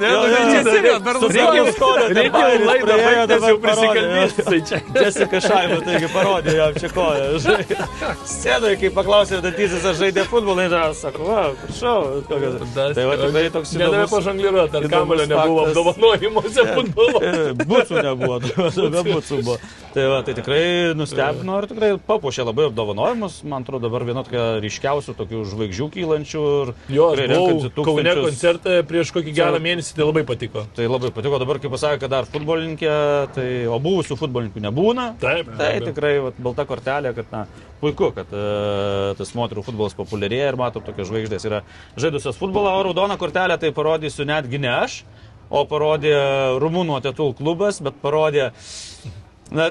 ne? Jessica Shai, taigi parodė jam čia koją. Sėdai, kai paklausė Datysis, ar žaidė futbolą, ir sako, va, prašau. Tai va, tikrai toks įdomus. Nedavė pažangliruoti, ar kamalio nebuvo apdovanojimuose futbolo. Bucų nebuvo, be bucų buvo. Tai va, tai tikrai nustebino ir tikrai papuošė labai apdovanojimus. Man atrodo, dabar viena tokia ryškiausių tokių žvaigždžių kylančių. Jo, aš buvau Kaune koncerte prieš kokį gerą mėnesį, tai labai patiko. Tai labai patiko, dabar kaip pasakė, kad dar futbolininkė, tai o buvusių futbolininkų nebūna. Taip. Tai tikrai va, balta kortelė, kad na, puiku, kad tas moterų futbolas populiarėja ir matom, tokios žvaigždės yra žaidusios futbolą, o raudoną kortelę tai parodysiu netgi ne aš, o parodė Rumunų Atetul klubas, bet parodė, na,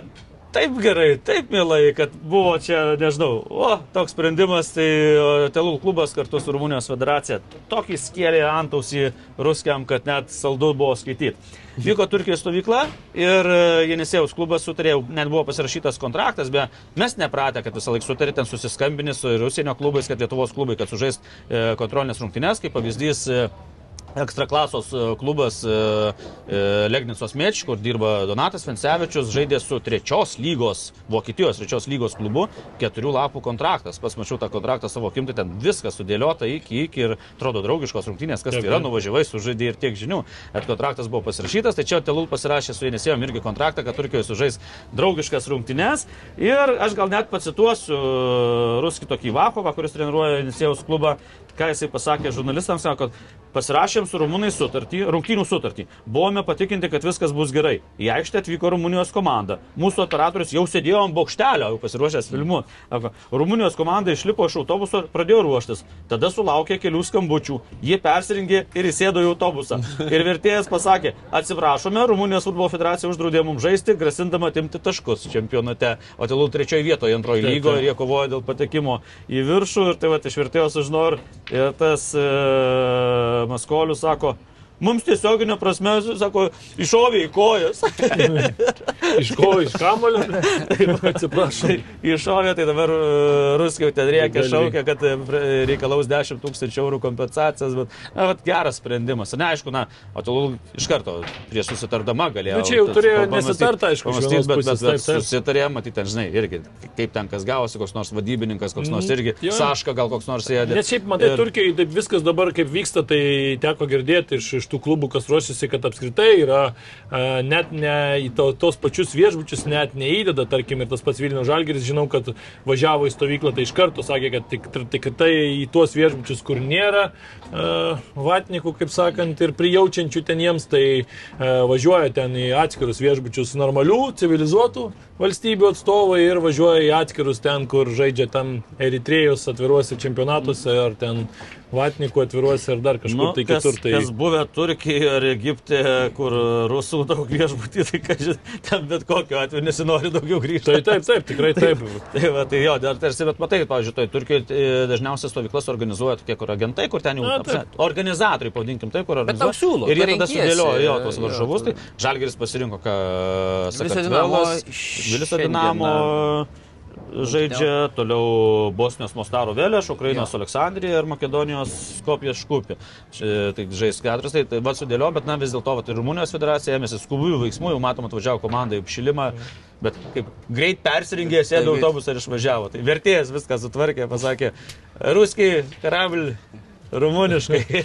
taip gerai, taip mielai, kad buvo čia, nežinau, toks sprendimas, tai Telul klubas kartu su Rumunijos federacija tokį skėlė antausį ruskiam, kad net saldu buvo skaityti. Vyko Turkijos stovykla ir Jenisėjaus klubas sutarė, net buvo pasirašytas kontraktas, bet mes nepratę, kad visą laiką sutarė ten susiskambinį su užsienio klubais, kad Lietuvos klubai, kad sužaist kontrolinės rungtynes, kaip pavyzdys ekstraklasos klubas Legnicos Meč, kur dirba Donatas Vencevičius, žaidė su Vokietijos 3 lygos klubu, 4 lapų kontraktas. Pas mačiau tą kontraktą savo akimtai, ten viskas sudėliota iki ir atrodo draugiškos rungtynės, kas tai yra, nuvažiavai, sužaidė ir tiek žinių. Bet kontraktas buvo pasirašytas, tai čia Telul pasirašė su Jenisėjom irgi kontraktą, kad Turkijoje sužais draugiškas rungtynės. Ir aš gal net pacituosiu Ruskį tokį Vakovą, kuris treniruoja Jenisėjaus klubą, ką jisai pasakė žurnalistams, kad pasirašėm su rumunais rungtynių sutartį. Buvome patikinti, kad viskas bus gerai. Į aikštę atvyko Rumunijos komanda. Mūsų operatorius jau sėdėjo ant bokštelio, jau pasiruošęs filmu. Rumunijos komanda išlipo iš autobuso, pradėjo ruoštis. Tada sulaukė kelių skambučių. Jie persirengė ir įsėdo į autobusą. Ir vertėjas pasakė, atsiprašome, Rumunijos futbolo federacija uždraudė mums žaisti, grasindama atimti taškus čempionate. O Telul 3 vietoje antroje lygoje ir jie kovojo dėl patekimo į viršų. Ir tai iš vertėjos sužinau, ir tas Maskolius sako, mums tiesioginio prasme, sako, iššovė į kojas. Iš kojų, iš kamulio? Atsiprašau. Iššovė, tai dabar Ruskiai ten rėkia, šaukia, kad reikalaus 10 000 eurų kompensacijas, bet geras sprendimas. Neaišku, o Telul iš karto prieš susitardama galėjo. Čia jau turėjo nesitarta, aišku, bet susitarė, matyti, ten, žinai, irgi, kaip ten kas gavosi, koks nors vadybininkas, koks nors irgi, Saška gal koks nors sėdė. Net šiaip, matai, Turkijai taip viskas dabar kaip vyksta, tai teko girdėti iš tų klubų, kas ruošiasi, kad apskritai yra net ne į tos pačius viešbučius net neįdeda, tarkim, ir tas pats Vilniaus Žalgiris, žinau, kad važiavo į stovyklą, tai iš karto sakė, kad tik tai į tuos viešbučius, kur nėra vatnikų, kaip sakant, ir prijaučiančių ten jiems, tai važiuoja ten į atskirus viešbučius normalių, civilizuotų valstybių atstovai ir važiuoja į atskirus ten, kur žaidžia tam Eritrėjos atviruose čempionatuose ar ten vatnikų atviruose ar dar kažkur tai kitur. Kas buvę Turkijoje ar Egipte, kur rusų daug viešbutį, tai ten bet kokio atveju nesinori daugiau grįžti. Taip, tikrai taip. Tai jo, dar tarsi, bet matai, pavyzdžiui, Turkijoje dažniausiai stovyklas organizuoja tokie, kur agentai, kur ten jau organizatoriai, pavadinkim taip, kur organizuoja. Ir jie tada sudėliojo tos varžovus, tai Žalgiris pasirinko, Sakartvelas, Tbiliso Dinamo žaidžia, toliau Bosnijos Mostaro Veleš, Ukrainos Aleksandrija ir Makedonijos Skopjės Škupė. Tai žais 4, tai sudėlio, bet vis dėlto Rumunijos federacija ėmėsi skubių veiksmų, jau matom atvažiavo komanda į apšilimą, bet kaip greit persirengė, sėdo autobusą ir išvažiavo. Tai vertėjas viską sutvarkė, pasakė, ruskiai, karablį. Rumuniškai.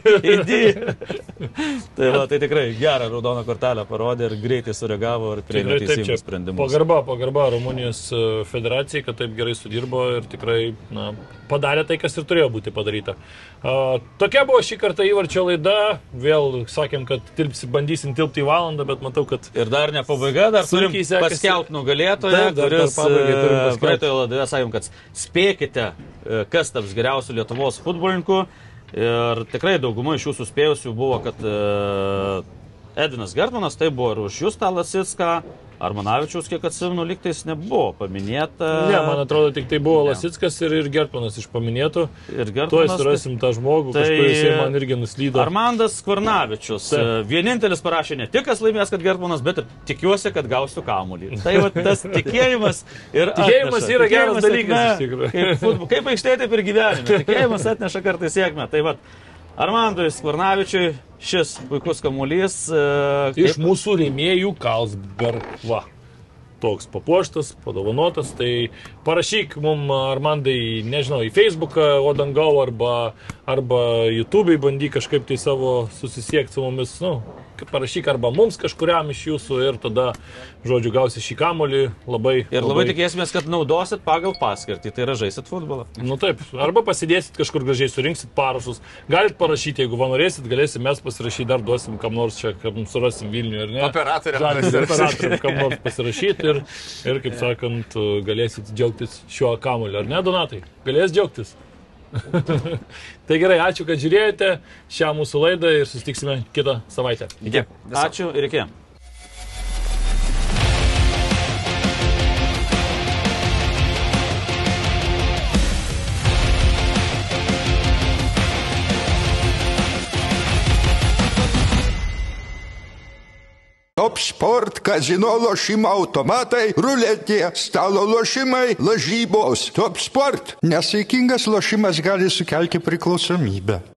Tai tikrai gerą raudoną kortelę parodė ir greitai sureagavo ir priėmė teisingus sprendimus. Pagarba Rumunijos federacijai, kad taip gerai sudirbo ir tikrai padarė tai, kas ir turėjo būti padaryta. Tokia buvo šį kartą įvarčio laida. Vėl sakėm, kad bandysim tilpti į valandą, bet matau, kad... Ir dar ne pabaiga, dar turim paskelbti nugalėtoją, kuris praeitoje laidoje sakėm, kad spėkite, kas taps geriausiu Lietuvos futbolininku. Ir tikrai dauguma iš jūsų spėjusių buvo, kad Edvinas Gertmanas, tai buvo ir už Justą Lasicką, Armanavičiaus, kiek atsimenu, lygtais nebuvo paminėta. Ne, man atrodo, tik tai buvo Lasickas ir Gertmanas iš paminėtų. Tuoj surasim tą žmogų, kažkur jisai man irgi nuslydo. Armandas Skvarnavičius. Vienintelis parašė ne tik, kas laimės, kad Gertmanas, bet ir tikiuosi, kad gausiu kamuolį. Tai tas tikėjimas ir tikėjimas yra geras dalykas iš tikrųjų. Kaip aikštėje, taip ir gyvenime. Tikėjimas atneša kartais sėkmę. Tai Armandui Skvarnavičiui šis puikus kamuolys. Iš mūsų rėmėjų Carlsberg. Va, toks papuoštas, padovanotas. Tai parašyk mum, Armandai, nežinau, į Facebooką, Odangau arba YouTube'ai bandyk kažkaip tai savo susisiekti su mumis. Parašyk arba mums kažkuriam iš jūsų ir tada, žodžiu, gausi šį kamuolį labai... Ir labai tikėsimės, kad naudosit pagal paskirtį, tai yra žaisit futbolą. Taip, arba pasidėsit kažkur gražiai, surinksit parašus. Galit parašyti, jeigu norėsit, galėsim mes pasirašyti, dar duosim kam nors čia, kam surasim Vilnių, ar ne? Operatoriam kam nors pasirašyti ir, kaip sakant, galėsit džiaugtis šiuo kamuoliu, ar ne, Donatai? Galės džiaugtis? Tai gerai, ačiū, kad žiūrėjote šią mūsų laidą ir susitiksime kitą savaitę. Ačiū ir iki. Top Sport, kazino lošimo automatai, ruletė, stalo lošimai, lažybos. Top Sport. Nesaikingas lošimas gali sukelti priklausomybę.